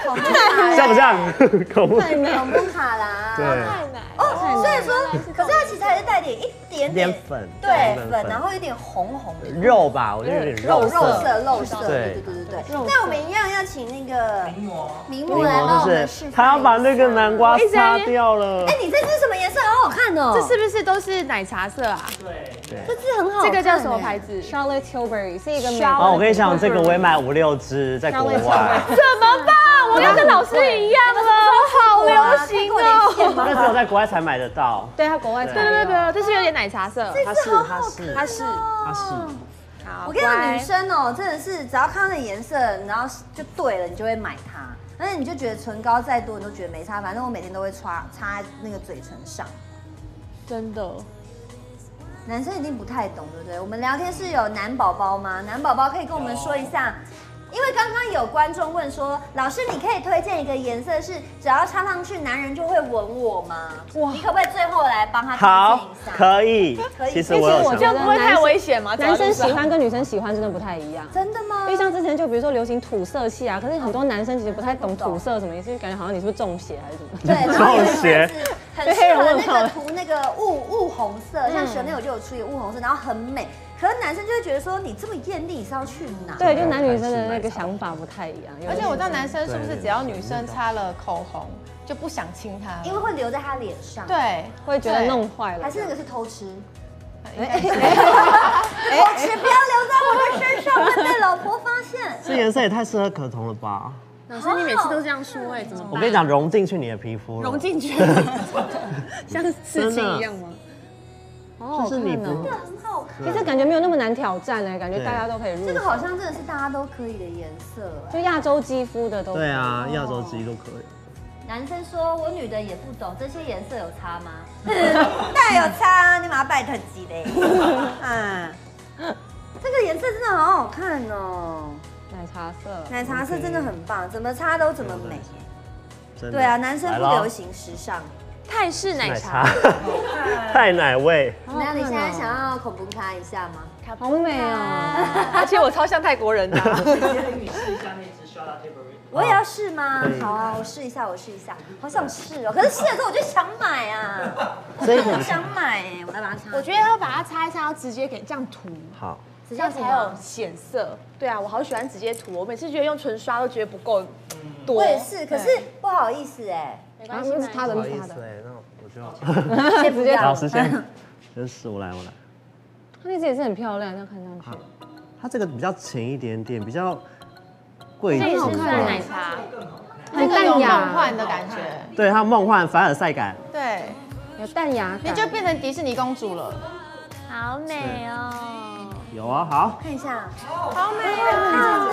恐怖卡像不像？恐怖。 恐怖卡啦。 对， 哦，所以说，可是它其实还是带点一点点粉， 对粉，然后有点红红的肉吧，我觉得有点肉色， 对。 那我们一样要请那个名模来就帮我们是示范。 他要把那个南瓜擦掉了。 哎，你这支什么颜色？好好看哦！ 这是不是都是奶茶色啊？ 对， 这支很好看。 这个叫什么牌子 Charlotte Tilbury 是一个美哦，我跟你讲，这个我也买5、6支，在国外。 怎么办？我要跟老师一样了，好流行哦！ 那只有在国外才买得到。 对，它国外才有。 对，这是有点奶茶色， 它是。 好， 我跟你讲，女生哦，真的是只要看到那颜色，然后就对了，你就会买它。但是你就觉得唇膏再多，你都觉得没差，反正我每天都会擦在那个嘴唇上。 真的。 男生一定不太懂，对不对？我们聊天室有男宝宝吗？男宝宝可以跟我们说一下。因为刚刚有观众问说，老师你可以推荐一个颜色是只要擦上去男人就会吻我吗？哇，你可不可以最后来帮他推荐一下？ 可以。其实我这样不会太危险吗？ 男生喜欢跟女生喜欢真的不太一样。 真的吗？ 因为像之前就比如说流行土色系啊，可是很多男生其实不太懂土色什么意思，感觉好像你是不是中邪还是什么？ 对， 中邪。 很适合那个涂那个雾红色，像Chanel就有出一个雾红色，然后很美。可是男生就会觉得说，你这么艳丽，你是要去哪？ 对，就男女生的那个想法不太一样。 而且我知道男生是不是只要女生擦了口红就不想亲她， 因为会留在他脸上， 对， 会觉得弄坏了。 还是那个是偷吃？偷吃不要留在我的身上，会被老婆发现。 这颜色也太适合可彤了吧？ 老师，你每次都这样说，哎，怎么办？ 我跟你讲，融进去你的皮肤， 融进去，像刺青一样吗？ 就是你不， 这个很好看。 其实感觉没有那么难挑战哎，感觉大家都可以入手。 这个好像真的是大家都可以的颜色， 就亚洲肌肤的都。 对啊，亚洲肌都可以。 男生说我女的也不懂这些颜色有差吗？当然有差，你把它拜特鸡嘞。啊，这个颜色真的好好看哦， 奶茶色。 奶茶色真的很棒，怎么擦都怎么美。 真的。 对啊，男生不流行时尚。 泰式奶茶， 太奶味。 那你现在想要恐怖咖一下吗？ 好美哦！ 而且我超像泰国人的。 你试一下那支 Charlotte Tilbury。 我也要试吗？好啊，我试一下，好想试哦。可是试了之后我就想买啊， 所以我想买哎，我来把它擦。 我觉得要把它擦一擦，要直接给这样涂， 好， 这样才有显色。对啊，我好喜欢直接涂，我每次觉得用唇刷都觉得不够多。 我也是，可是不好意思哎。 没关系， 是他的， 不好意思哎，那我就先直接老师先试，我来。 它那支也是很漂亮，这样看上去。 它这个比较浅一点点，比较贵这也族是算奶茶， 很有梦幻的感觉。 对，它梦幻凡尔赛感。 对， 有淡雅你感， 就变成迪士尼公主了。 好美哦。 有啊，好， 看一下， 好美啊！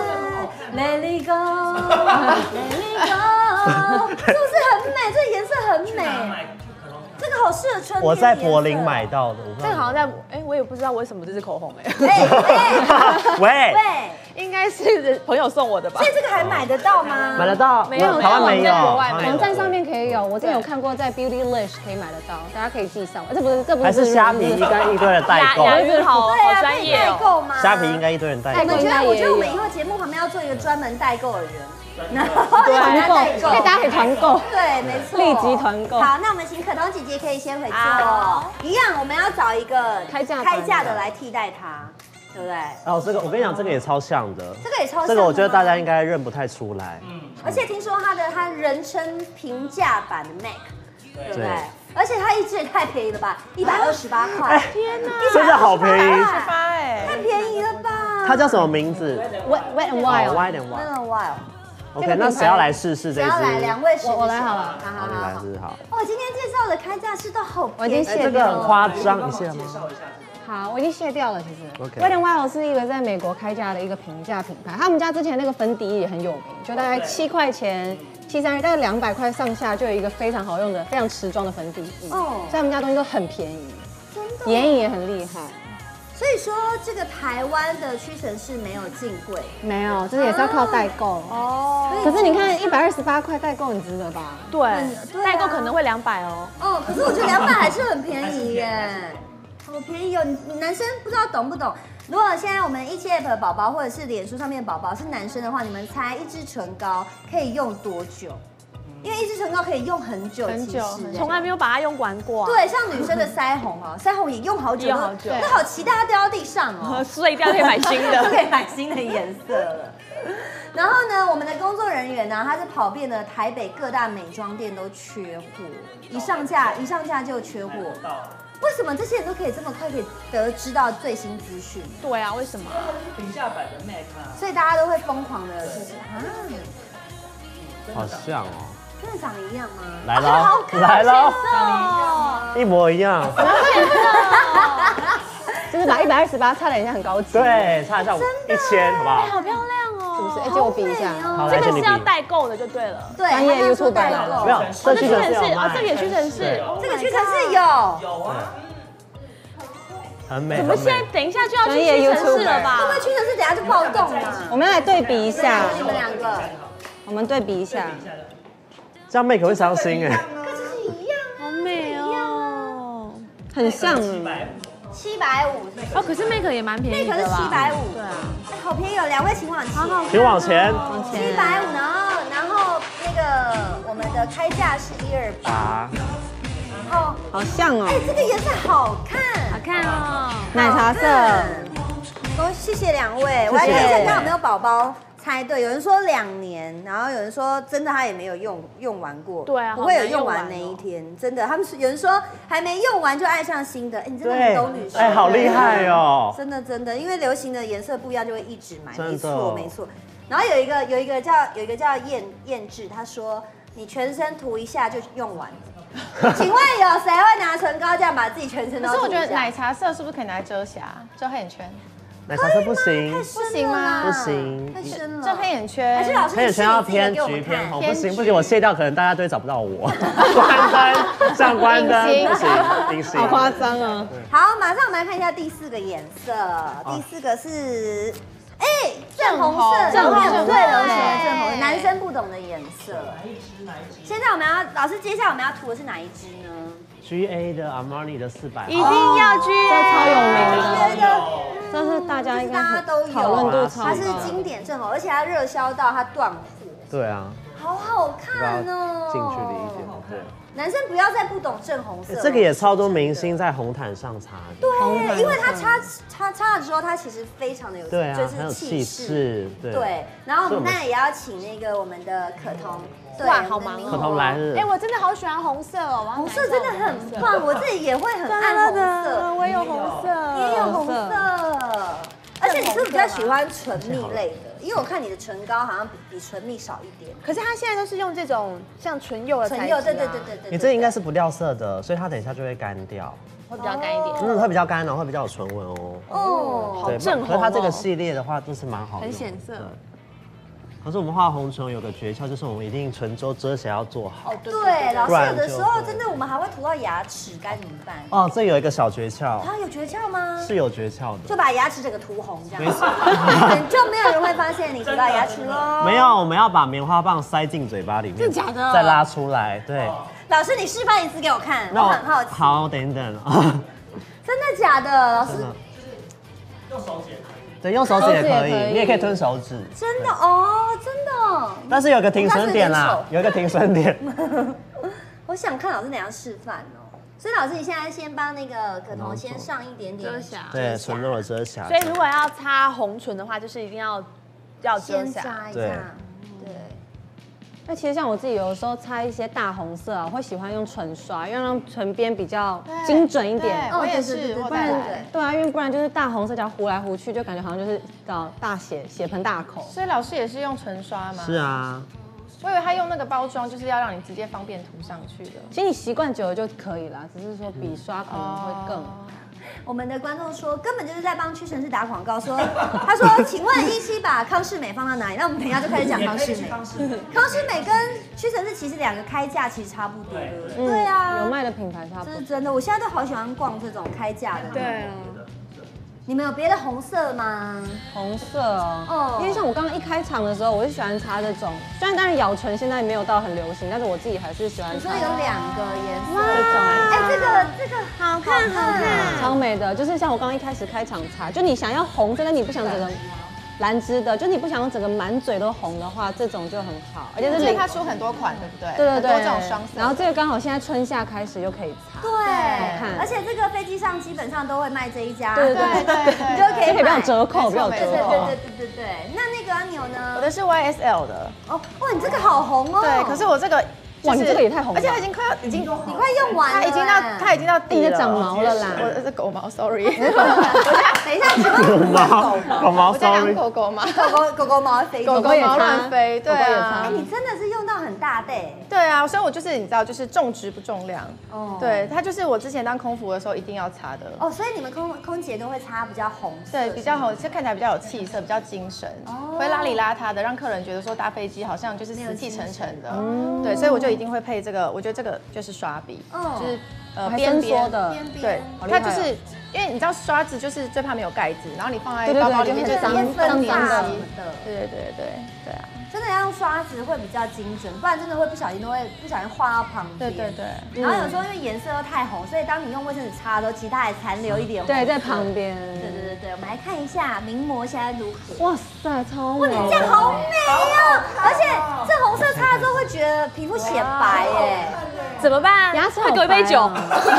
Let it go， Let it go， 是不是很美？这个颜色很美，这个好适合春天。 我在柏林买到的， 这个好像在，我也不知道为什么这是口红哎。 喂， 应该是朋友送我的吧？ 所以这个还买得到吗？ 买得到？ 没有台湾没有， 网站上面可以有，我之前有看过，在 Beautylish 可以买得到，大家可以寄上。这不还是虾皮应该一堆人代购， 雅韵好专业代购吗？ 虾皮应该一堆人代购。 我觉得我们以后节目旁边要做一个专门代购的人。然后团购， 可以大家可以团购， 对，没错， 立即团购。 好，那我们请可彤姐姐可以先回座，一样，我们要找一个开价的来替代它，对不对？ 哦，这个我跟你讲，这个也超像的， 这个也超像， 这个我觉得大家应该认不太出来。 而且听说它人称平价版的 MAC， 对不对？而且它一支也太便宜了吧，128块，天哪， 真的好便宜， 太便宜了吧？ 它叫什么名字 ？Wet and Wild。 Wet and Wild。 OK， 那谁要来试试这一支？ 谁要来2位试？ 我来好了。 好，你来试好。 哇，今天介绍的开价式都好便宜， 我已经卸这个很夸张，你卸了吗？ 好，我已经卸掉了。其实 ，OK。 Wet and Wild 是一个在美国开价的一个平价品牌，他们家之前那个粉底液也很有名，就大概7块钱，732大概200块上下就有一个非常好用的、非常持妆的粉底液。哦，所以他们家东西都很便宜，真的，眼影也很厉害。 所以说，这个台湾的屈臣氏没有进柜， 没有，这也是要靠代购哦。可是你看128块代购，你值得吧？ 对，代购可能会200哦。 哦，可是我觉得200还是很便宜耶，好便宜哦！你男生不知道懂不懂？ 如果现在我们1App 的宝宝或者是脸书上面的宝宝是男生的话，你们猜一支唇膏可以用多久？因为一支唇膏可以用很久， 从来没有把它用完过。 对，像女生的腮红啊，腮红也用好久，那好期待它掉到地上哦， 碎掉可以买新的， 就可以买新的颜色了。然后呢，我们的工作人员呢，他是跑遍了台北各大美妆店都缺货，一上架就缺货。为什么这些人都可以这么快可以知道最新资讯？ 对啊，为什么？ 平价版的 MAC 啊， 所以大家都会疯狂的，就是好像哦， 真的长得一样吗？ 来喽，来喽，一模一样。 就是把128差点像很高级。 对，差一下1000，好不好？ 好漂亮哦！ 是不是？借我比一下。 好， 这来，请你比。 个是要代购的就对了。 对， 专业 YouTuber 来了。 没有，这屈臣氏有卖。 这个也屈臣氏， 这个屈臣氏有啊， 很美。 我们现在等一下就要去屈臣氏了吧？ 会不会屈臣氏等下就暴动了？ 我们来对比一下， 你们两个， 我们对比一下。 这样 make 会伤心哎。 好美哦， 很像。 750 哦，可是 Make 也蛮便宜的 ，Make 是750， 对啊， 好便宜哦，两位请往前， 请往前。 750，然后那个我们的开价是128，然后好像哦。 哎，这个颜色好看， 好看哦， 奶茶色。 谢谢两位，我来看一下刚刚有没有宝宝猜对，有人说2年，然后有人说真的他也没有用完过， 对啊不会有用完那一天，真的，他们有人说还没用完就爱上新的，哎，你真的很懂女生， 哎，好厉害哦！ 真的，因为流行的颜色不一样就会一直买， 真的没错。然后有一个叫燕志，他说你全身涂一下就用完了。请问有谁会拿唇膏这样把自己全身都涂一下？ 可是我觉得奶茶色是不是可以拿来遮瑕、遮黑眼圈？ 奶茶色不行， 不行吗不行， 太深了。 遮黑眼圈， 还是老师黑眼圈要偏橘偏红，不行不行，我卸掉可能大家都会找不到我。关灯，上关灯，不行，隐形。 好夸张啊！ 好，马上我们来看一下第4个颜色，第4个是。哎，正红色， 正红最流行的正红，男生不懂的颜色。现在我们要老师，接下来我们要涂的是哪一支呢 GA 的 Armani 的400， 一定要去， 这超有名 ？GA 的， 的， 这是大家应该大家都有， 讨论度超高。 它是经典正红，而且它热销到它断货。 对啊， 好好看哦！ 近距离一点，对。 男生不要再不懂正红色， 这个也超多明星在红毯上擦的。 对，因为它擦的时候，它其实非常的有， 对啊， 就是气势。对，然后我们当然也要请那个我们的可彤， 哇，好忙可彤来日。 哎，我真的好喜欢红色哦， 红色真的很棒，我自己也会很爱红色， 我也有红色， 也有红色。而且你是不是比较喜欢唇蜜类的？因为我看你的唇膏好像比唇蜜少一点。 可是它现在都是用这种像唇釉的材质， 唇釉，对。 你这应该是不掉色的，所以它等一下就会干掉， 会比较干一点。 会比较干哦，会比较有唇纹哦。 哦， 好正红。可是它这个系列的话，就是蛮好用， 很显色。 可是我们画红唇有个诀窍，就是我们一定唇周遮瑕要做好。 哦，对，老师有的时候真的我们还会涂到牙齿，该怎么办？ 哦，这有一个小诀窍。 它有诀窍吗？ 是有诀窍的， 就把牙齿整个涂红这样，就没有人会发现你涂到牙齿喽。 没有，我们要把棉花棒塞进嘴巴里面， 真的假的？ 再拉出来，对。 老师，你示范一次给我看，我很好奇。 好，等等。 真的假的，老师？ 用手解。 对，用手指也可以，你也可以吞手指。 真的哦，真的。 但是有个停损点啦，有一个停损点。 我想看老师怎样示范哦。所以老师，你现在先帮那个可彤先上一点点遮瑕， 对，唇肉的遮瑕。 所以如果要擦红唇的话，就是一定要遮瑕， 擦一下。 对。 那其实像我自己有的时候擦一些大红色啊，我会喜欢用唇刷，因为让唇边比较精准一点。 我也是， 不然对啊，因为不然就是大红色，只要糊来糊去，就感觉好像就是大血盆大口。 所以老师也是用唇刷吗？ 是啊。 我以为他用那个包装就是要让你直接方便涂上去的。 其实你习惯久了就可以啦，只是说笔刷可能会更。 我们的观众说，根本就是在帮屈臣氏打广告。他说，请问17把康士美放到哪里？那我们等一下就开始讲康士美。康士美跟屈臣氏其实2个开价其实差不多，对啊， 有卖的品牌差不多。 这是真的，我现在都好喜欢逛这种开价的。 对啊。 你们有别的红色吗？ 红色哦，因为像我刚刚一开场的时候，我就喜欢擦这种，虽然当然咬唇现在没有到很流行，但是我自己还是喜欢擦。 你说有2个颜色， 这种， 哎，这个好看， 超美的，就是像我刚刚一开始开场擦，就你想要红色，但你不想整个兰芝的，就你不想整个满嘴都红的话，这种就很好，而且是它出很多款，对不对？ 对， 很多这种双色。 然后这个刚好现在春夏开始就可以擦， 对， 好看。 而且这个飞机上基本上都会卖这一家， 对， 你就可以比较有折扣，比较有折扣。 对。那个阿牛呢？ 我的是 YSL 的。 哦，哇，你这个好红哦。 对，可是我这个。 哇，你这个也太红了， 而且它已经你快用完了， 它已经到底了， 长毛了啦。 我是狗毛 ，sorry。 等一下， 狗毛 ，sorry。 狗狗毛， 狗狗毛飞， 狗狗毛乱飞，对啊。 哎，你真的是用到很大的。 对啊，所以我就是你知道，就是重质不重量。哦。对，它就是我之前当空服的时候一定要擦的。 哦，所以你们空姐都会擦比较红色。 对，比较红，就看起来比较有气色，比较精神，不会邋里邋遢的，让客人觉得说搭飞机好像就是死气沉沉的。对，所以我就一定会配这个，我觉得这个就是刷笔，就是边边的， 对，它就是因为你知道刷子就是最怕没有盖子，然后你放在包包里面就脏脏的，对啊， 真的要用刷子会比较精准，不然真的会不小心画到旁边。 对。 然后有时候因为颜色又太红，所以当你用卫生纸擦的时候，其实它还残留一点红。 对，在旁边。 对，我们来看一下名模现在如何。 哇塞，超美！ 哇，你这样好美哦！而且这红色擦了之后会觉得皮肤显白耶。 怎么办？ 牙齿会给我一杯酒。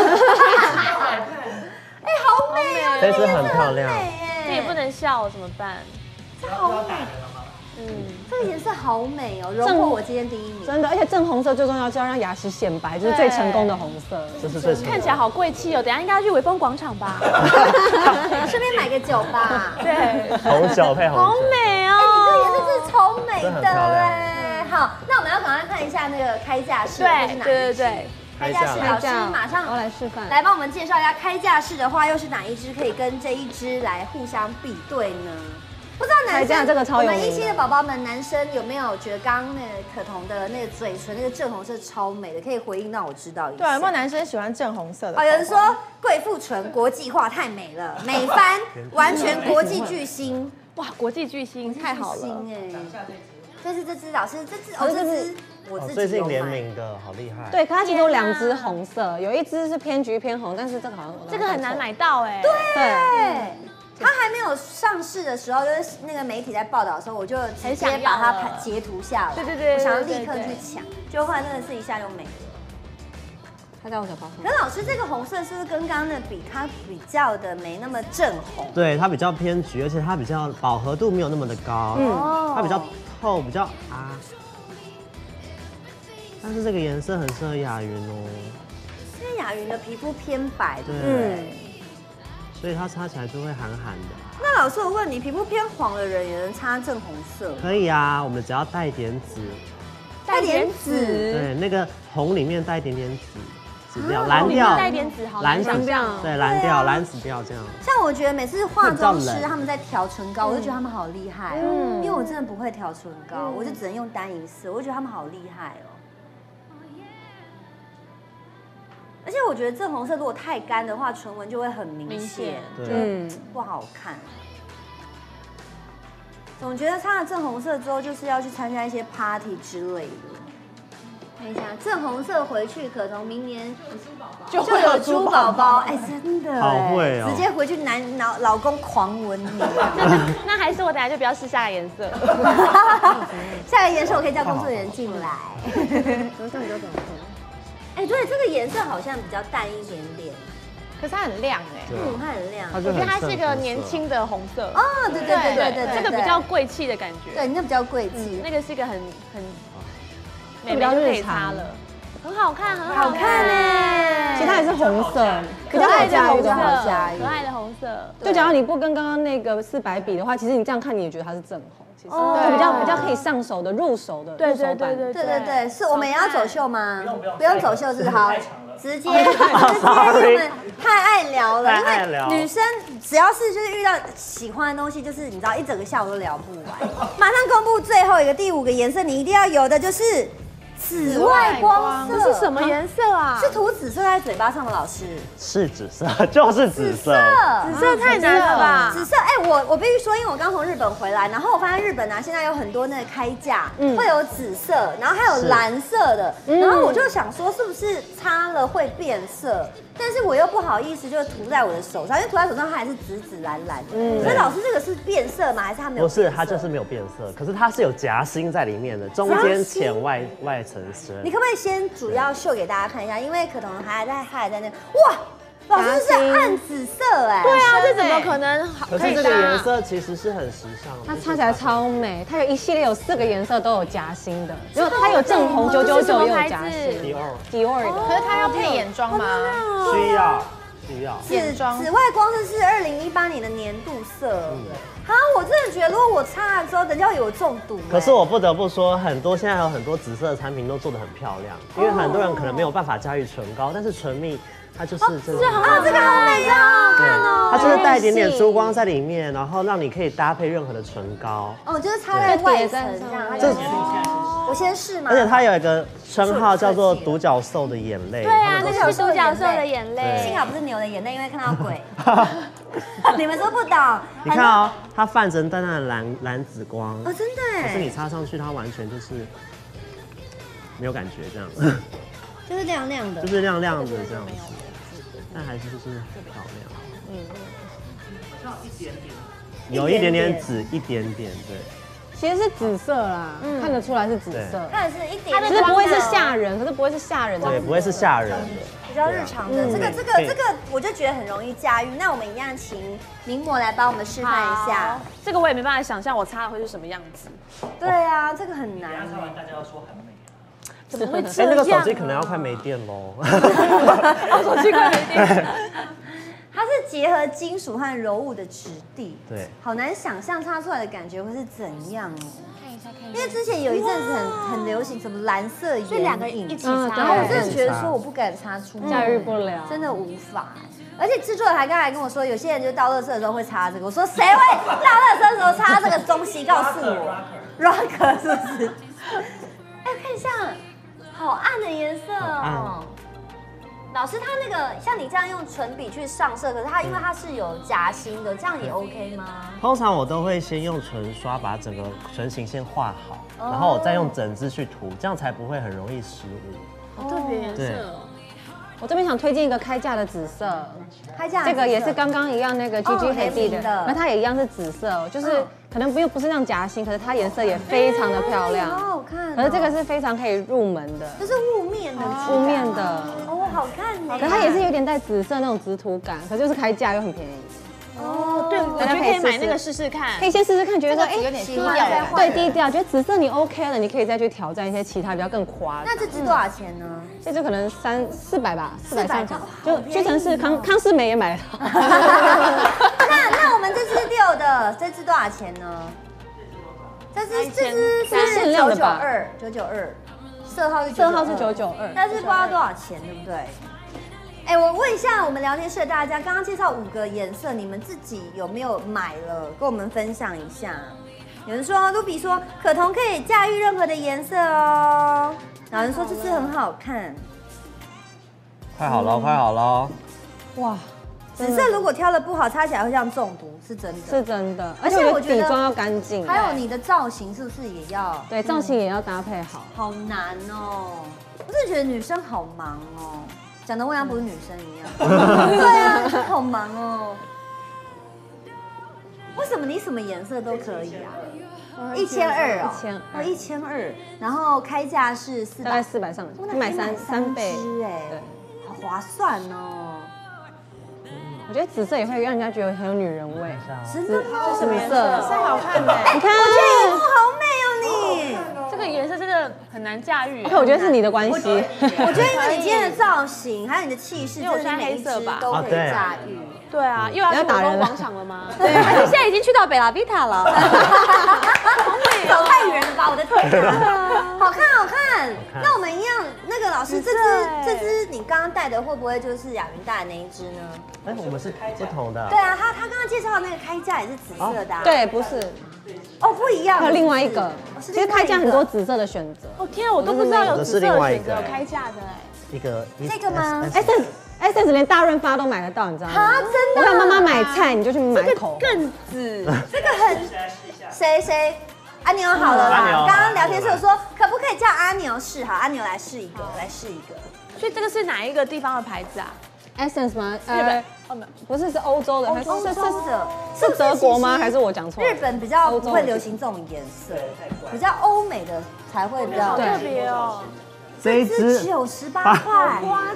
哎，好美哦！ 这支很漂亮， 这也不能笑，怎么办？ 这好美。这个颜色好美哦，荣获我今天第1名。 真的，而且正红色最重要，就要让牙齿显白，就是最成功的红色。 这是最成功。 看起来好贵气哦，等一下应该要去微风广场吧？ 顺便买个酒吧。 对， 红酒配红酒。 好美哦！ 你这个颜色真的超美的哎。好，那我们要赶快看一下那个开架式， 对。 开架式老师马上我来示范， 来帮我们介绍一下开架式的话，又是哪一支可以跟这一支来互相比对呢？不知道男生这个超有名的， 我们17的宝宝们，男生有没有觉得刚刚那个可彤的那个嘴唇那个正红色超美的？可以回应让我知道一下。 对，有没有男生喜欢正红色的？ 哦，有人说贵妇唇国际化太美了，美翻完全国际巨星。 哇，国际巨星太好了。 这是这支老师，这支我自己最近联名的好厉害。 对，可它其实有2支红色，有一支是偏橘偏红，但是这个好像这个很难买到哎。 对。它还没有上市的时候，就是那个媒体在报道的时候，我就直接把它截图下来。 对， 我想要立刻去抢，就后来真的是一下就没了。 它在我小包上。 可是老师，这个红色是不是跟刚刚的比，它比较的没那么正红？ 对，它比较偏橘，而且它比较饱和度没有那么的高，它比较透，比较但是这个颜色很适合雅云哦。 因为雅云的皮肤偏白，对不对？ 所以它擦起来就会韩韩的。 那老师，我问你，皮肤偏黄的人也能擦正红色？ 可以啊，我们只要带点紫，对，那个红里面带一点点紫调，蓝调， 带点紫好， 蓝调，对，蓝调、蓝紫调这样。 像我觉得每次化妆师他们在调唇膏，我就觉得他们好厉害哦，因为我真的不会调唇膏，我就只能用单一色，我就觉得他们好厉害哦。而且我觉得正红色如果太干的话，唇纹就会很明显，就不好看。总觉得擦了正红色之后，就是要去参加一些 party 之类的。看一下正红色回去，可能明年就有猪宝宝。哎，真的， 好会哦！ 直接回去老公狂吻你。 那还是我等下就不要试下个颜色。 下个颜色我可以叫工作人员进来。 这样比较短。 哎，对，这个颜色好像比较淡一点点， 可是它很亮哎， 它很亮。 我觉得它是一个年轻的红色。 哦，对， 这个比较贵气的感觉。 对，那比较贵气， 那个是一个很美就可以擦了，很好看，很好看哎。 其实它也是红色， 可爱的红色， 可爱的红色。 就假如你不跟刚刚那个400比的话，其实你这样看你也觉得它是正红。对，比较可以上手的、入手的， 对， 是我们也要走秀吗？不用走秀是好，直接我们太爱聊了，因为女生只要是就是遇到喜欢的东西，就是你知道一整个下午都聊不完。马上公布最后一个第5个颜色，你一定要有的就是紫外光色这是什么颜色啊？ 是涂紫色在嘴巴上的老师？ 是紫色，就是紫色。 紫色太难了吧？ 紫色，哎，我必须说，因为我刚从日本回来，然后我发现日本啊，现在有很多那个开架会有紫色，然后还有蓝色的，然后我就想说，是不是擦了会变色？但是我又不好意思，就涂在我的手上，因为涂在手上它还是紫紫蓝蓝。所以老师这个是变色吗？还是它没有？ 不是，它就是没有变色，可是它是有夹心在里面的，中间浅外层深。 你可不可以先主要秀给大家看一下？因为可能还在那，哇！老师是暗紫色哎， 对啊，这怎么可能可是这个颜色其实是很时尚的， 它擦起来超美。它有一系列有4个颜色都有夹心的，然后它有正红999也有夹心。Dior 的。 可是它要配眼妆吗？ 需要。 紫外光色是2018年的年度色。好，我真的觉得如果我擦了之后，人家有中毒。 可是我不得不说，现在还有很多紫色的产品都做得很漂亮，因为很多人可能没有办法驾驭唇膏，但是唇蜜它就是真的。 这个好美呀， 对，它就是带一点点珠光在里面，然后让你可以搭配任何的唇膏。 哦，就是擦在外层这样，它就我先试吗？ 而且它有一个称号叫做独角兽的眼泪。 对啊，那个是独角兽的眼泪。 幸好不是牛的眼泪，因为看到鬼。你们说不懂。 你看哦，它泛着淡淡的蓝紫光。 哦，真的哎。 可是你擦上去，它完全就是没有感觉这样。 就是亮亮的。 就是亮亮的这样子，但还是就是漂亮。有一点点紫，一点点对。 其实是紫色啦，看得出来是紫色， 看的是一点， 其实不会是吓人，可是不会是吓人的， 对，不会是吓人的， 比较日常的。这个，我就觉得很容易驾驭。那我们一样请名模来帮我们示范一下。 这个我也没办法想象我擦的会是什么样子。 对啊，这个很难。 擦完大家要说很美。 怎么会这样？ 那个手机可能要快没电喽。 手机快没电。 它是结合金属和柔物的质地， 对， 好难想象擦出来的感觉会是怎样哦。看一下，因为之前有一阵子很流行什么蓝色眼影， 所以2个一起擦， 然后我真的觉得说我不敢擦出门， 驾驭不了， 真的无法。而且制作人还刚才跟我说，有些人就倒垃圾的时候会擦这个，我说谁会倒垃圾的时候擦这个东西？告诉我 ，rocker 是不是？哎，看一下，好暗的颜色哦。老师，他那个像你这样用唇笔去上色，可是它因为它是有夹心的，这样也 OK 吗？ 通常我都会先用唇刷把整个唇形先画好，然后我再用整支去涂，这样才不会很容易失误。 好特别颜色哦。 我这边想推荐一个开架的紫色， 开架这个也是刚刚一样那个 GG 黑地的，那它也一样是紫色，就是可能不是那样夹心，可是它颜色也非常的漂亮， 好好看。 可是这个是非常可以入门的， 就是雾面的， 雾面的， 哦，好看呢。 可是它也是有点带紫色那种紫土感，可就是开架又很便宜。 哦，对，我觉得可以买那个试试看， 可以先试试看，觉得说，哎， 有点低调， 对，低调，觉得紫色你 OK 了，你可以再去挑战一些其他比较更夸。 那这支多少钱呢？ 这支可能400吧，400上下，就屈臣氏康诗美也买了。 那我们这支6的这支多少钱呢？这支是992，色号是 992， 但是不知道多少钱，对不对？哎，我问一下我们聊天室的大家，刚刚介绍5个颜色，你们自己有没有买了？跟我们分享一下。有人说，露比说可彤可以驾驭任何的颜色哦。有人说这支很好看。 快好了，快好了。 哇， 紫色如果挑的不好，擦起来会像中毒，是真的。 是真的，而且我觉得底妆要干净。 还有你的造型是不是也要？ 对，造型也要搭配好。 好难哦，我真的觉得女生好忙哦。讲的我像不是女生一样。对啊，好忙哦。为什么你什么颜色都可以啊？1200哦，1200，然后开价是400， 大概400上，你买3倍， 哎，好划算哦。 我觉得紫色也会让人家觉得很有女人味。 真的吗？ 紫色是好看的。 你看，我觉得荧幕好美哦，你。 这个颜色真的很难驾驭。 我觉得是你的关系。 我觉得因为你今天的造型，还有你的气势，真的是每一支都可以驾驭。 对啊，又要去打人广场了吗？ 对，而且现在已经去到贝拉维塔了。走太远了吧，我的天啊！ 好看好看。那我们一样，那个老师，这只你刚刚戴的会不会就是雅云戴的那一只呢？ 哎，我们是不同的。 对啊，他刚刚介绍的那个开架也是紫色的。 对，不是， 哦，不一样。 还有另外一个，其实开架很多紫色的选择。 哦天啊，我都不知道有紫色的选择，有开架的哎。 这个吗 ？Essence 连大润发都买得到，你知道吗？ 啊，真的。 我看妈妈买菜，你就去买口红。 更紫。 这个很谁？阿牛好了啦，刚刚聊天室有说可不可以叫阿牛试？好，阿牛来试一个， 所以这个是哪一个地方的牌子啊 ？Essence 吗？ 日本？哦，没有， 不是，是欧洲的，还是是德国吗？还是我讲错？ 日本比较不会流行这种颜色，比较欧美的才会比较特别哦。 这一支98块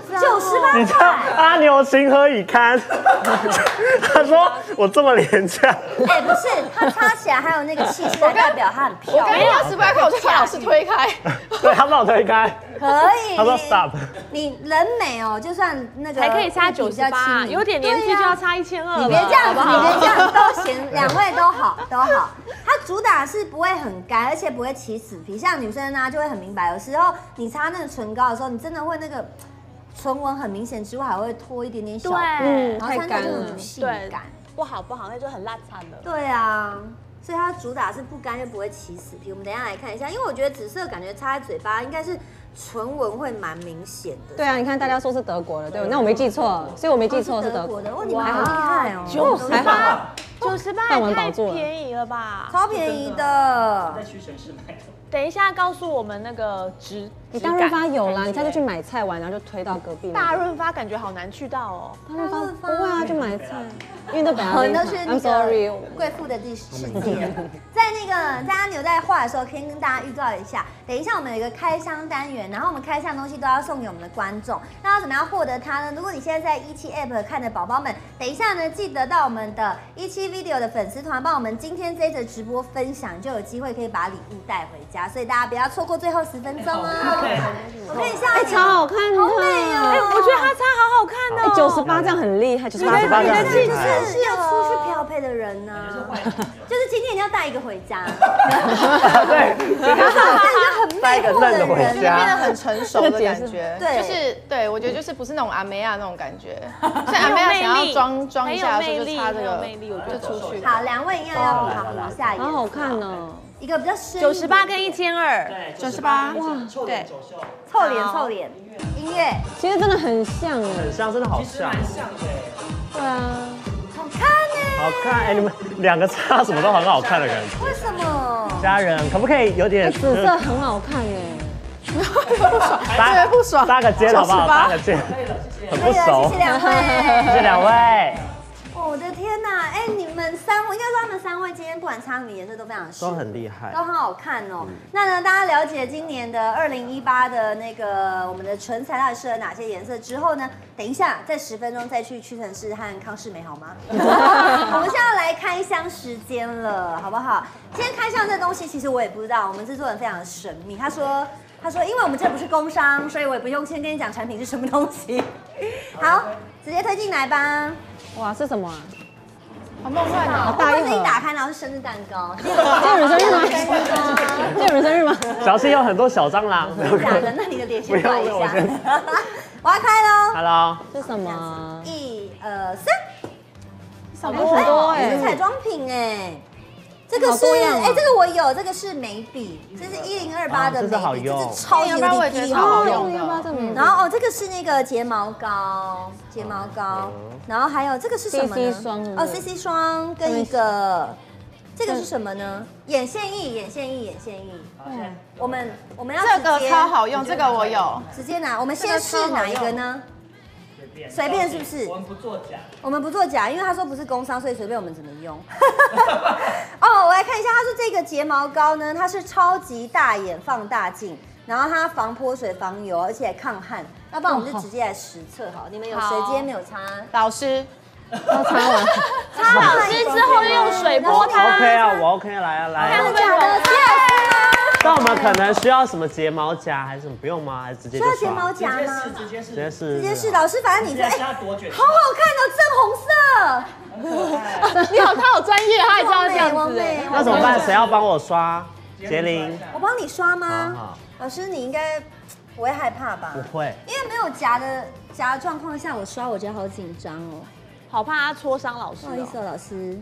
，98块。 阿牛情何以堪？他说我这么廉价。 哎，不是，它擦起来还有那个气势，代表它很漂亮。 我刚刚18块，我就把老师推开。 对他帮我推开。 可以。 他说 stop。 你人美哦，就算那个才可以擦98，有点年纪就要擦1200。 你别这样子，都行，两位都好。它主打是不会很干，而且不会起死皮。像女生呢就会很明白，有时候你擦那个唇膏的时候，你真的会那个唇纹很明显之外，还会拖一点点小对， 然后太干了，不性感， 不好，那就很烂惨了。 对啊。所以它主打是不干又不会起死皮。我们等一下来看一下，因为我觉得紫色感觉擦在嘴巴应该是唇纹会蛮明显的。 对啊，你看大家说是德国的，对，那我没记错，所以我没记错是德国的。 哇，你们好厉害哦 ！98也太便宜了吧？ 超便宜的。 在屈臣氏买的。 等一下告诉我们那个你大润发有啦，你下次去买菜完，然后就推到隔壁。 大润发感觉好难去到哦。 大润发不会啊，就买菜，因为都本来都去那个贵妇的世界。在阿牛在画的时候，可以跟大家预告一下，等一下我们有一个开箱单元，然后我们开箱的东西都要送给我们的观众。那要怎么样获得它呢？如果你现在在17 App 看的宝宝们，等一下呢记得到我们的17 Video 的粉丝团，帮我们今天这一则直播分享，就有机会可以把礼物带回家。所以大家不要错过最后10分钟啊！我看一下， 超好看的， 好美哦！ 我觉得它擦好好看哦。98这样很厉害，98 你的气质是要出去漂配的人呢，就是今天你要带一个回家， 对， 很带一个嫩的回就家， 变得很成熟的感觉。 对， 就是对我觉得就是不是那种阿梅亚那种感觉，像阿梅亚想要装一下，就擦这个就出去。 好，两位一样要补下眼， 好好看哦。 一个比较深 ，98跟1200， 对 ，98， 哇，对， 凑脸，音乐， 其实真的很像哎， 很像，真的好像， 蛮像的。 对啊， 好看哎， 好看哎，你们两个擦什么都很好看的感觉。 为什么？ 家人可不可以有点紫色很好看哎， 不爽， 搭个肩好不好？搭个肩，很不熟。 谢谢两位， 谢谢两位。 我的天哪！哎，你们3位，应该说他们3位今天不管擦什么颜色都非常适合， 都很厉害， 都很好看哦。那呢，大家了解今年的2018的那个我们的唇彩到底适合哪些颜色之后呢？等一下，再10分钟再去屈臣氏和康士美好吗？我们现在要来开箱时间了，好不好？今天开箱这东西其实我也不知道，我们制作人非常的神秘。他说，因为我们这不是工商，所以我也不用先跟你讲产品是什么东西。好，直接推进来吧。 哇，是什么啊？ 好梦幻哦！ 好大一盒。 一打开，然后是生日蛋糕。 今天有人生日吗？今天有人生日吗？ 小心有很多小蟑螂。 假的，那你的脸先摆一下。我要开喽。 Hello。 是什么 ？1、2、3。 很多哎， 是彩妆品哎。这个是哎，这个我有，这个是眉笔，这是1028的眉笔，这是超级无敌好用的。然后这个是那个睫毛膏，然后还有这个是什么呢？ CC 霜哦 ，CC 霜跟一个，这个是什么呢？眼线液。我们要这个超好用，这个我有， 直接拿。我们先试哪一个呢？随便是不是？ 我们不作假。 我们不作假，因为他说不是工商，所以随便我们怎么用。哦，我来看一下，他说这个睫毛膏呢，它是超级大眼放大镜，然后它防泼水、防油，而且抗汗。要不然我们就直接来实测好，你们有谁今天没有擦？ 老师， 要擦完， 擦老师之后用水泼它。 OK 啊，我 OK， 来啊来。 真的假的？ 那我们可能需要什么睫毛夹还是什么？不用吗？还是直接就刷？ 需要睫毛夹吗？ 直接试。 老师，反正你哎， 好好看哦，正红色。 他好专业，他也知道这样子。 那怎么办？谁要帮我刷？杰林， 我帮你刷吗？ 老师你应该不会害怕吧？ 不会， 因为没有夹的状况下，我刷我觉得好紧张哦。 好怕他戳伤老师不好意思哦，老师。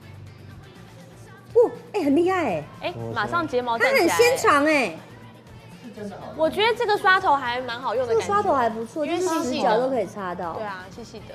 哦，哎，很厉害哎， 哎，马上睫毛它站起来， 很纤长哎。 我觉得这个刷头还蛮好用的感觉， 这个刷头还不错， 因为就是细细的死角都可以擦到。 对啊，细细的。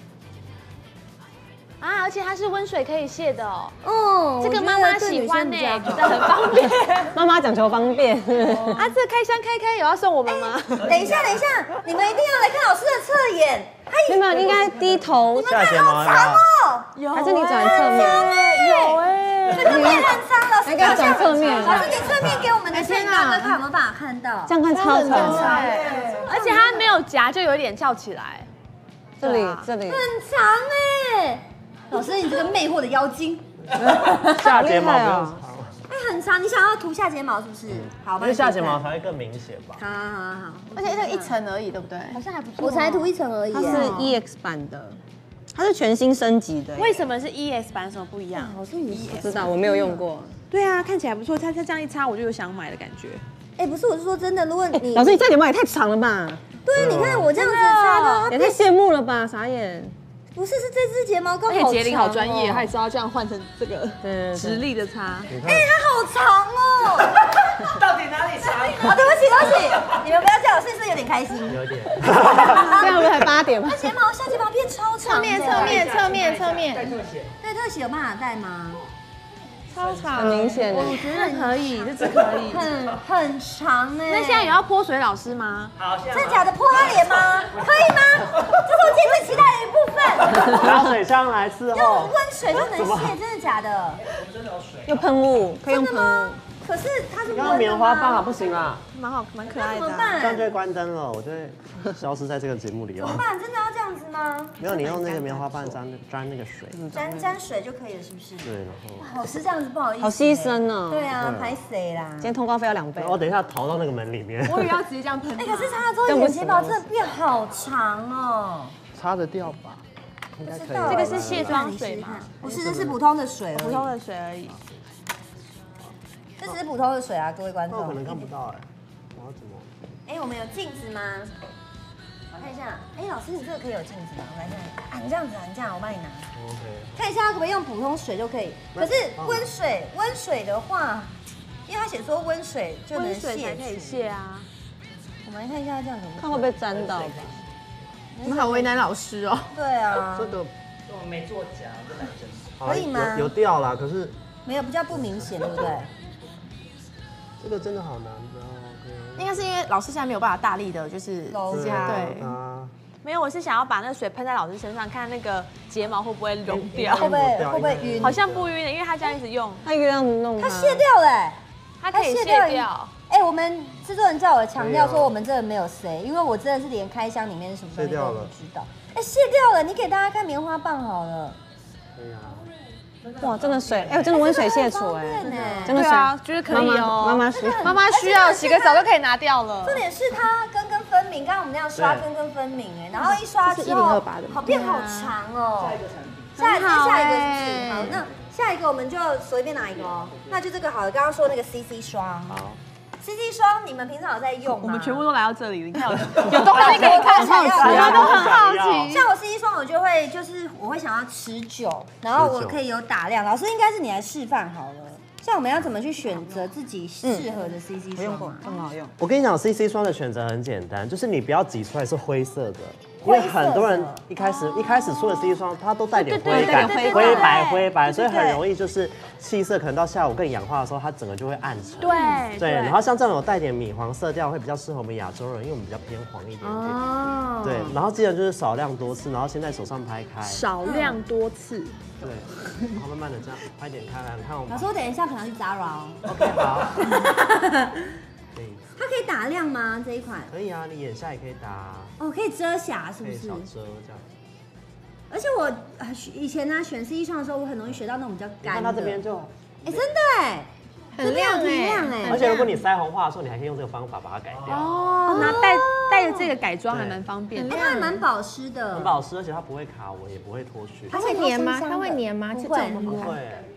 啊，而且它是温水可以卸的哦。 哦， 这个妈妈喜欢呢，觉得很方便。 妈妈讲求方便。 啊，这开箱开有要送我们吗？ 等一下，你们一定要来看老师的侧眼， 没有，应该低头， 下睫毛要哦， 有还是你转侧面？ 有哎， 这个面很脏，老师应该转侧面。 老师你侧面给我们的线大哥看有没有办法看到？ 这样看超长， 而且它没有夹，就有点翘起来。 这里啊这里很长哎，老师你这个魅惑的妖精， 下睫毛不用好长， 哎很长，你想要涂下睫毛是不是？好， 因为下睫毛才会更明显吧。 好。 而且这个一层而已，对不对？ 好像还不错。 我才涂一层而已。 它是 EX 版的，它是全新升级的。 为什么是 ES 版？什么不一样？ 老师你不知道，我没有用过。 对啊，看起来不错。它这样一擦，我就有想买的感觉。 哎，不是，我是说真的，如果你老师，你这睫毛也太长了吧？ 对啊，你看我这样子擦的， 也太羡慕了吧，傻眼。 不是这支睫毛膏而且杰林好专业，他也知道这样换成这个对直立的擦。 你看， 它好长哦。 到底哪里长？ 啊，对不起，你们不要这样，我是不是有点开心？ 有点。 这样不是才8点吗？ 下睫毛变超长的。 侧面带特写。 对，特写有办法戴吗？ 超长， 很明显的。 我觉得可以，这只可以。 很长哎。 那现在也要泼水老师吗？ 好，现在真的假的？泼他脸吗？可以吗？这是我今天最期待的一部分。 拿水枪来伺用候。 温水就能卸，真的假的？ 真的有水。 用喷雾，可以用喷雾。 可是它是温的吗刚刚棉花棒啊，不行啦， 蛮可爱的啊。 怎么办？ 这样就会关灯了，我就会消失在这个节目里哦怎么。办？真的要这样子吗？ 没有，你用那个棉花棒沾那个水， 沾水就可以了，是不是？ 对，然后。 哇，老师这样子不好意思。 好牺牲哦。 对啊，拍谁啦？ 今天通告费要2倍然。后等一下逃到那个门里面， 我以为要直接这样喷。 哎，可是擦了之后，眼睫毛真的变好长哦。 擦得掉吧？应该可以。 这个是卸妆水吗？ 不是，这是普通的水， 普通的水而已。 这只是普通的水啊，各位观众。 那我可能看不到哎，我要怎么？ 哎，我们有镜子吗？我看一下。哎，老师，你这个可以有镜子吗？我来看看。啊，你这样子啊，你这样，我帮你拿。 OK。 看一下可不可以用普通水就可以。可是温水的话，因为他写说温水就能温水才卸可以卸啊。 我们来看一下这样怎么。 看会不会沾到吧？ 你们好为难老师哦。 对啊。 这个我没做假，这男生。 好啦可以吗有掉啦，可是没有比较不明显，对不对？ 这个真的好难的哦。 应该是因为老师现在没有办法大力的，就是揉直接它对。 啊， 没有，我是想要把那个水喷在老师身上，看那个睫毛会不会融掉。 会不会晕？ 好像不晕的，因为他这样一直用， 他这样弄它卸掉了欸。 它可以卸掉。 哎，我们制作人叫我强调说我们这个没有谁，因为我真的是连开箱里面是什么东西都不知道。哎，卸掉了，你给大家看棉花棒好了。 对呀。 哇，真的水，哎，真的温水卸除哎，真的水， 对啊，觉得可以哦。 妈妈需要洗个澡就可以拿掉了。 重点是它根根分明，刚刚我们那样刷根根分明哎，然后一刷之后，好变好长哦。 下一个产品。 下一个是不是？好，那下一个我们就随便拿一个哦。那就这个好了，刚刚说那个 CC 霜。好。CC 霜你们平常有在用吗？ 我们全部都来到这里，你看有东西可以看， 大家都很好奇。 像我 CC 霜，我就会就是我会想要持久，然后我可以有打量。老师应该是你来示范好了。像我们要怎么去选择自己适合的 CC 霜？ 用过，很好用。 我跟你讲 ，CC 霜的选择很简单，就是你不要挤出来是灰色的，因为很多人一开始出的 CC 霜，它都带点灰感，灰白，所以很容易就是气色可能到下午更氧化的时候，它整个就会暗沉。对，然后像这种有带点米黄色调，会比较适合我们亚洲人，因为我们比较偏黄一点点。哦。对，然后记得就是少量多次，然后先在手上拍开。 少量多次。 对，然后慢慢的这样拍点开来，你看我们。 老师，我等一下可能要去Zara哦。 OK， 好。可以。 它可以打亮吗？这一款？ 可以啊，你眼下也可以打。 哦，可以遮瑕是不是？ 可以少遮这样。 而且我以前呢选 CC 霜的时候，我很容易学到那种比较干的。 看到这边就。 哎，真的哎。 很亮哎， 而且如果你腮红画的时候，你还可以用这个方法把它改掉。 哦，拿带着这个改妆还蛮方便的。 它还蛮保湿的， 很保湿，而且它不会卡纹，也不会脱屑。 它会粘吗？它会粘吗？ 不会， 不会。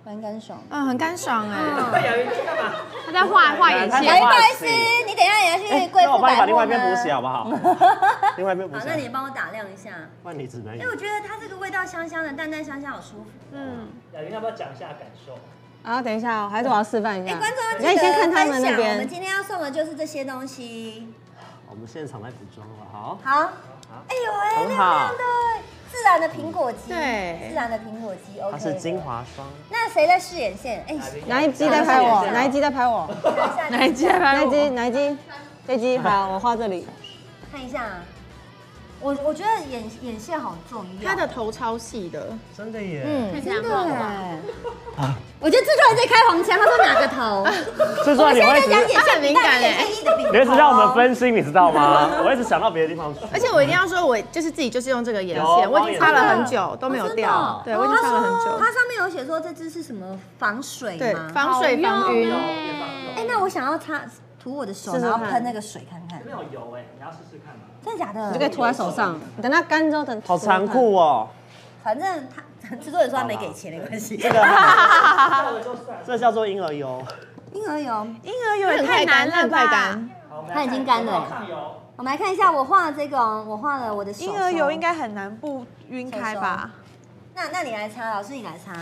蛮干爽。 很干爽哎。 雅云去干嘛？ 他在画眼线。 不好意思，你等一下也要去贵那我妇百货帮你把另外一边补呢起好不好？另外一边补好， 起。 那你帮我打亮一下。 不然你只能。 哎，我觉得它这个味道香香的，淡淡香香，好舒服。 雅云要不要讲一下感受？ 然后等一下哦，还是我要示范一下。 观众要你可以先看他们那我们边。 今天要送的就是这些东西。 我们现场来补妆了，好。 好。哎呦， 很好。 自然的苹果肌， 对自然的苹果肌 ，OK。 它是精华霜。 那谁在试眼线？哎， 哪一机在拍我？哪一机在拍我？ 哪一集在拍我？ 哪一机？这机好，我画这里。 看一下，我觉得眼线好重要。 他的头超细的， 真的耶。 真的哎。我觉得制作人在开黄腔，他说哪个头？ 制作人你会一直， 眼线很敏感哎。 你一直让我们分心，你知道吗？我一直想到别的地方去。 而且我一定要说，我就是自己就是用这个眼线，我已经擦了很久都没有掉。对，我已经擦了很久。 它上面有写说这支是什么防水对， 吗？ 防水防晕。 哎，那我想要涂我的手，然后喷那个水看看。 没有油哎，你要试试看吗？ 真的假的？ 你就可以涂在手上，等它干之后等。 好残酷哦！ 反正制作人说他没给钱，没关系。 这叫做婴儿油。 婴儿油， 婴儿油也太难了吧？ 它已经干了。我们来看一下我画的这个哦，我画了我的手。 婴儿油应该很难不晕开吧？ 那你来擦，老师你来擦。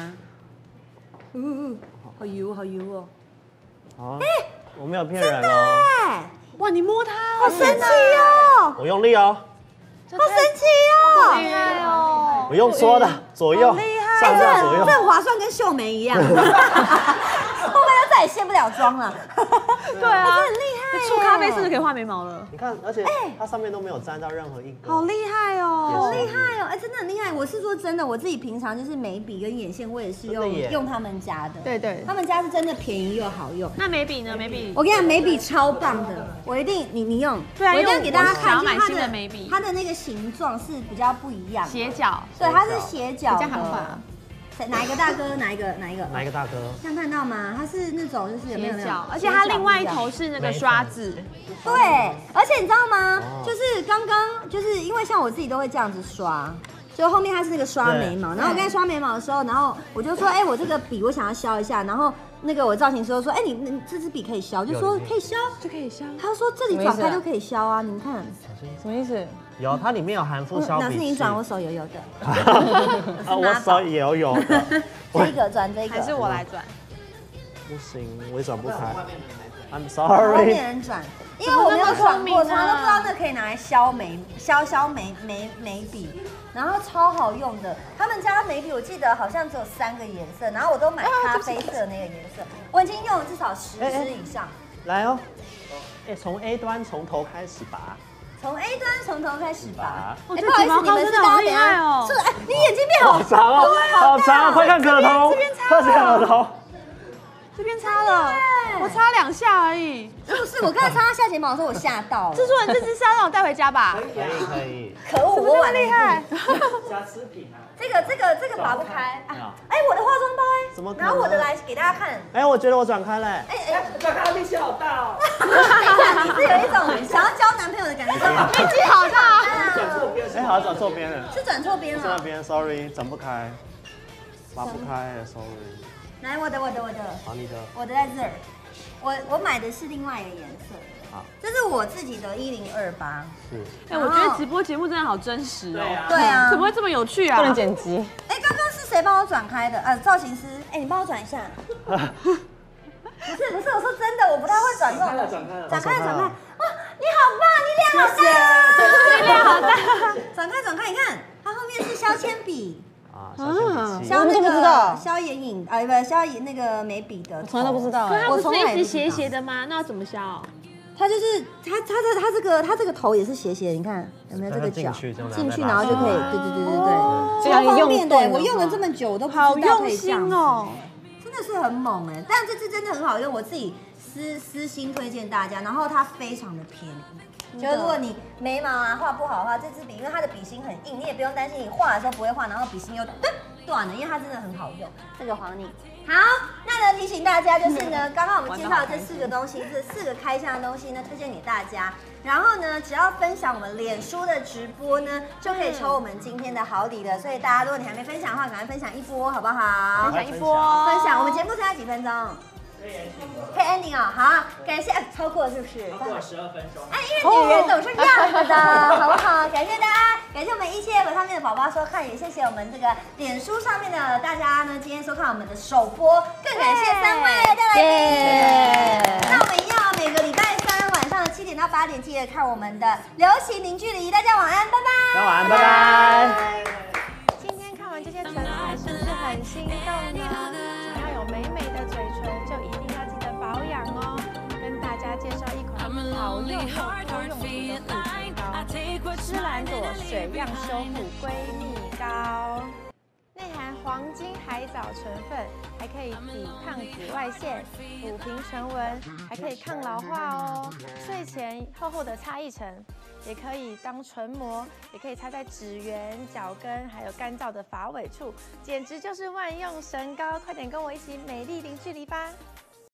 好油好油哦。 好，我没有骗人哦。 哎， 哇，你摸它， 好神奇哦！ 我用力哦。 好神奇哦！ 厉害哦！ 我用搓的，左右，上下左右这。很划算，跟秀眉一样。后面就再也卸不了妆了。 对啊， 很厉害耶。 出咖啡是不是可以画眉毛了？ 你看，而且它上面都没有沾到任何一个。 好厉害哦！ 好厉害哦！哎，真的很厉害。我是说真的，我自己平常就是眉笔跟眼线，我也是用他们家的。 对对， 他们家是真的便宜又好用。 那眉笔呢？眉笔， 我跟你讲，眉笔超棒的，我一定你用。 对啊， 我一定要给大家因为我想看， 要买新就是的眉笔， 它的那个形状是比较不一样。 斜角， 对，它是斜角的。 比较好画。 哪一个大哥？哪一个？ 哪一个大哥？ 这样看到吗？它是那种就是有没有斜角，而且它另外一头是那个刷子。 对，而且你知道吗？就是刚刚就是因为像我自己都会这样子刷。就后面它是那个刷眉毛，然后我刚才刷眉毛的时候，然后我就说，哎，我这个笔我想要削一下，然后那个我造型师说，哎，你这支笔可以削，就说可以削就可以削。 他说这里转开就可以削啊，你们看。 什么意思？ 有，它里面有含附削笔器。 哪是你转，我手油油的。 我手也有的。 这个转这个。 还是我来转？ 不行，我也转不开。I'm 后 sorry。 面人转，因为我没有转过，从来都不知道那可以拿来削眉笔，然后超好用的。他们家眉笔我记得好像只有3个颜色，然后我都买咖啡色那个颜色，我已经用了至少10支以上。 来哦，哎，从 A 端从头开始拔。 从 A 端从头开始拔。 哦， 不好意思，你们是好厉害哦！ 是，哎，你眼睛变好长哦，好长，快看可头，快看可头。 这边擦了，我擦2下而已。 是不是？我刚才擦下睫毛的时候，我吓到了。 制作人，这支是要让我带回家吧？ 可以。 可恶，我晚了一步。 瑕疵品啊。 这个拔不开。哎，我的化妆包哎， 怎么？ 拿我的来给大家看。 哎，我觉得我转开了。 哎， 转开力气好大哦。 你是有一种想要交男朋友的感觉， 力气好大。 哎，好像转错边了。 是转错边了。 这边 ，sorry， 转不开，拔不开 ，sorry。 来，我的。 好，你的。 我的在这儿。我买的是另外一个颜色。 好， 这是我自己的1028。 是。 哎，我觉得直播节目真的好真实哦。 对啊。 怎么会这么有趣啊？ 不能剪辑。 哎，刚刚是谁帮我转开的？造型师。哎，你帮我转一下。不是，我说真的，我不太会转这种。转开了。哇，你好棒，你脸好大。你脸好大。转开，你看，它后面是削铅笔。削那个削眼影不削那个眉笔的， 从来都不知道。 它不是一直斜斜的吗？那要怎么削？ 它就是它这个头也是斜斜的，你看有没有这个角进去，然后就可以，对，超方便的。我用了这么久，我都不知道可以这样哦，真的是很猛哎！但这支真的很好用，我自己私心推荐大家，然后它非常的便宜。就是如果你眉毛画不好的话，这支笔因为它的笔芯很硬，你也不用担心你画的时候不会画，然后笔芯又断了，因为它真的很好用。这个还你。 好，那呢提醒大家就是呢，刚刚我们介绍的这4个东西，这4个开箱的东西呢，推荐给大家。然后呢，只要分享我们脸书的直播呢，就可以抽我们今天的好礼的。所以大家，如果你还没分享的话，赶快分享一波，好不好？ 分享一波， 分享。我们节目剩下几分钟？可以 ending 哦，好，感谢，超过是不是？ 超过12分钟。 哎，因为女人总是这样子的，好不好？感谢大家，感谢我们177上面的宝宝收看，也谢谢我们这个脸书上面的大家呢，今天收看我们的首播，更感谢3位带来宾。那我们一样，每个礼拜3晚上的7点到8点，记得看我们的流行零距离。大家晚安，拜拜。 大家晚安，拜拜。 今天看完这些唇彩，是不是很心动呢？想要有美美的嘴唇，就一定要记得保养哦。跟大家介绍一款好用又多用途的护唇膏——诗兰朵水漾修护闺蜜膏。内含黄金海藻成分，还可以抵抗紫外线，抚平唇纹，还可以抗老化哦。睡前厚厚的擦一层，也可以当唇膜，也可以擦在指缘、脚跟，还有干燥的发尾处，简直就是万用神膏！快点跟我一起美丽零距离吧！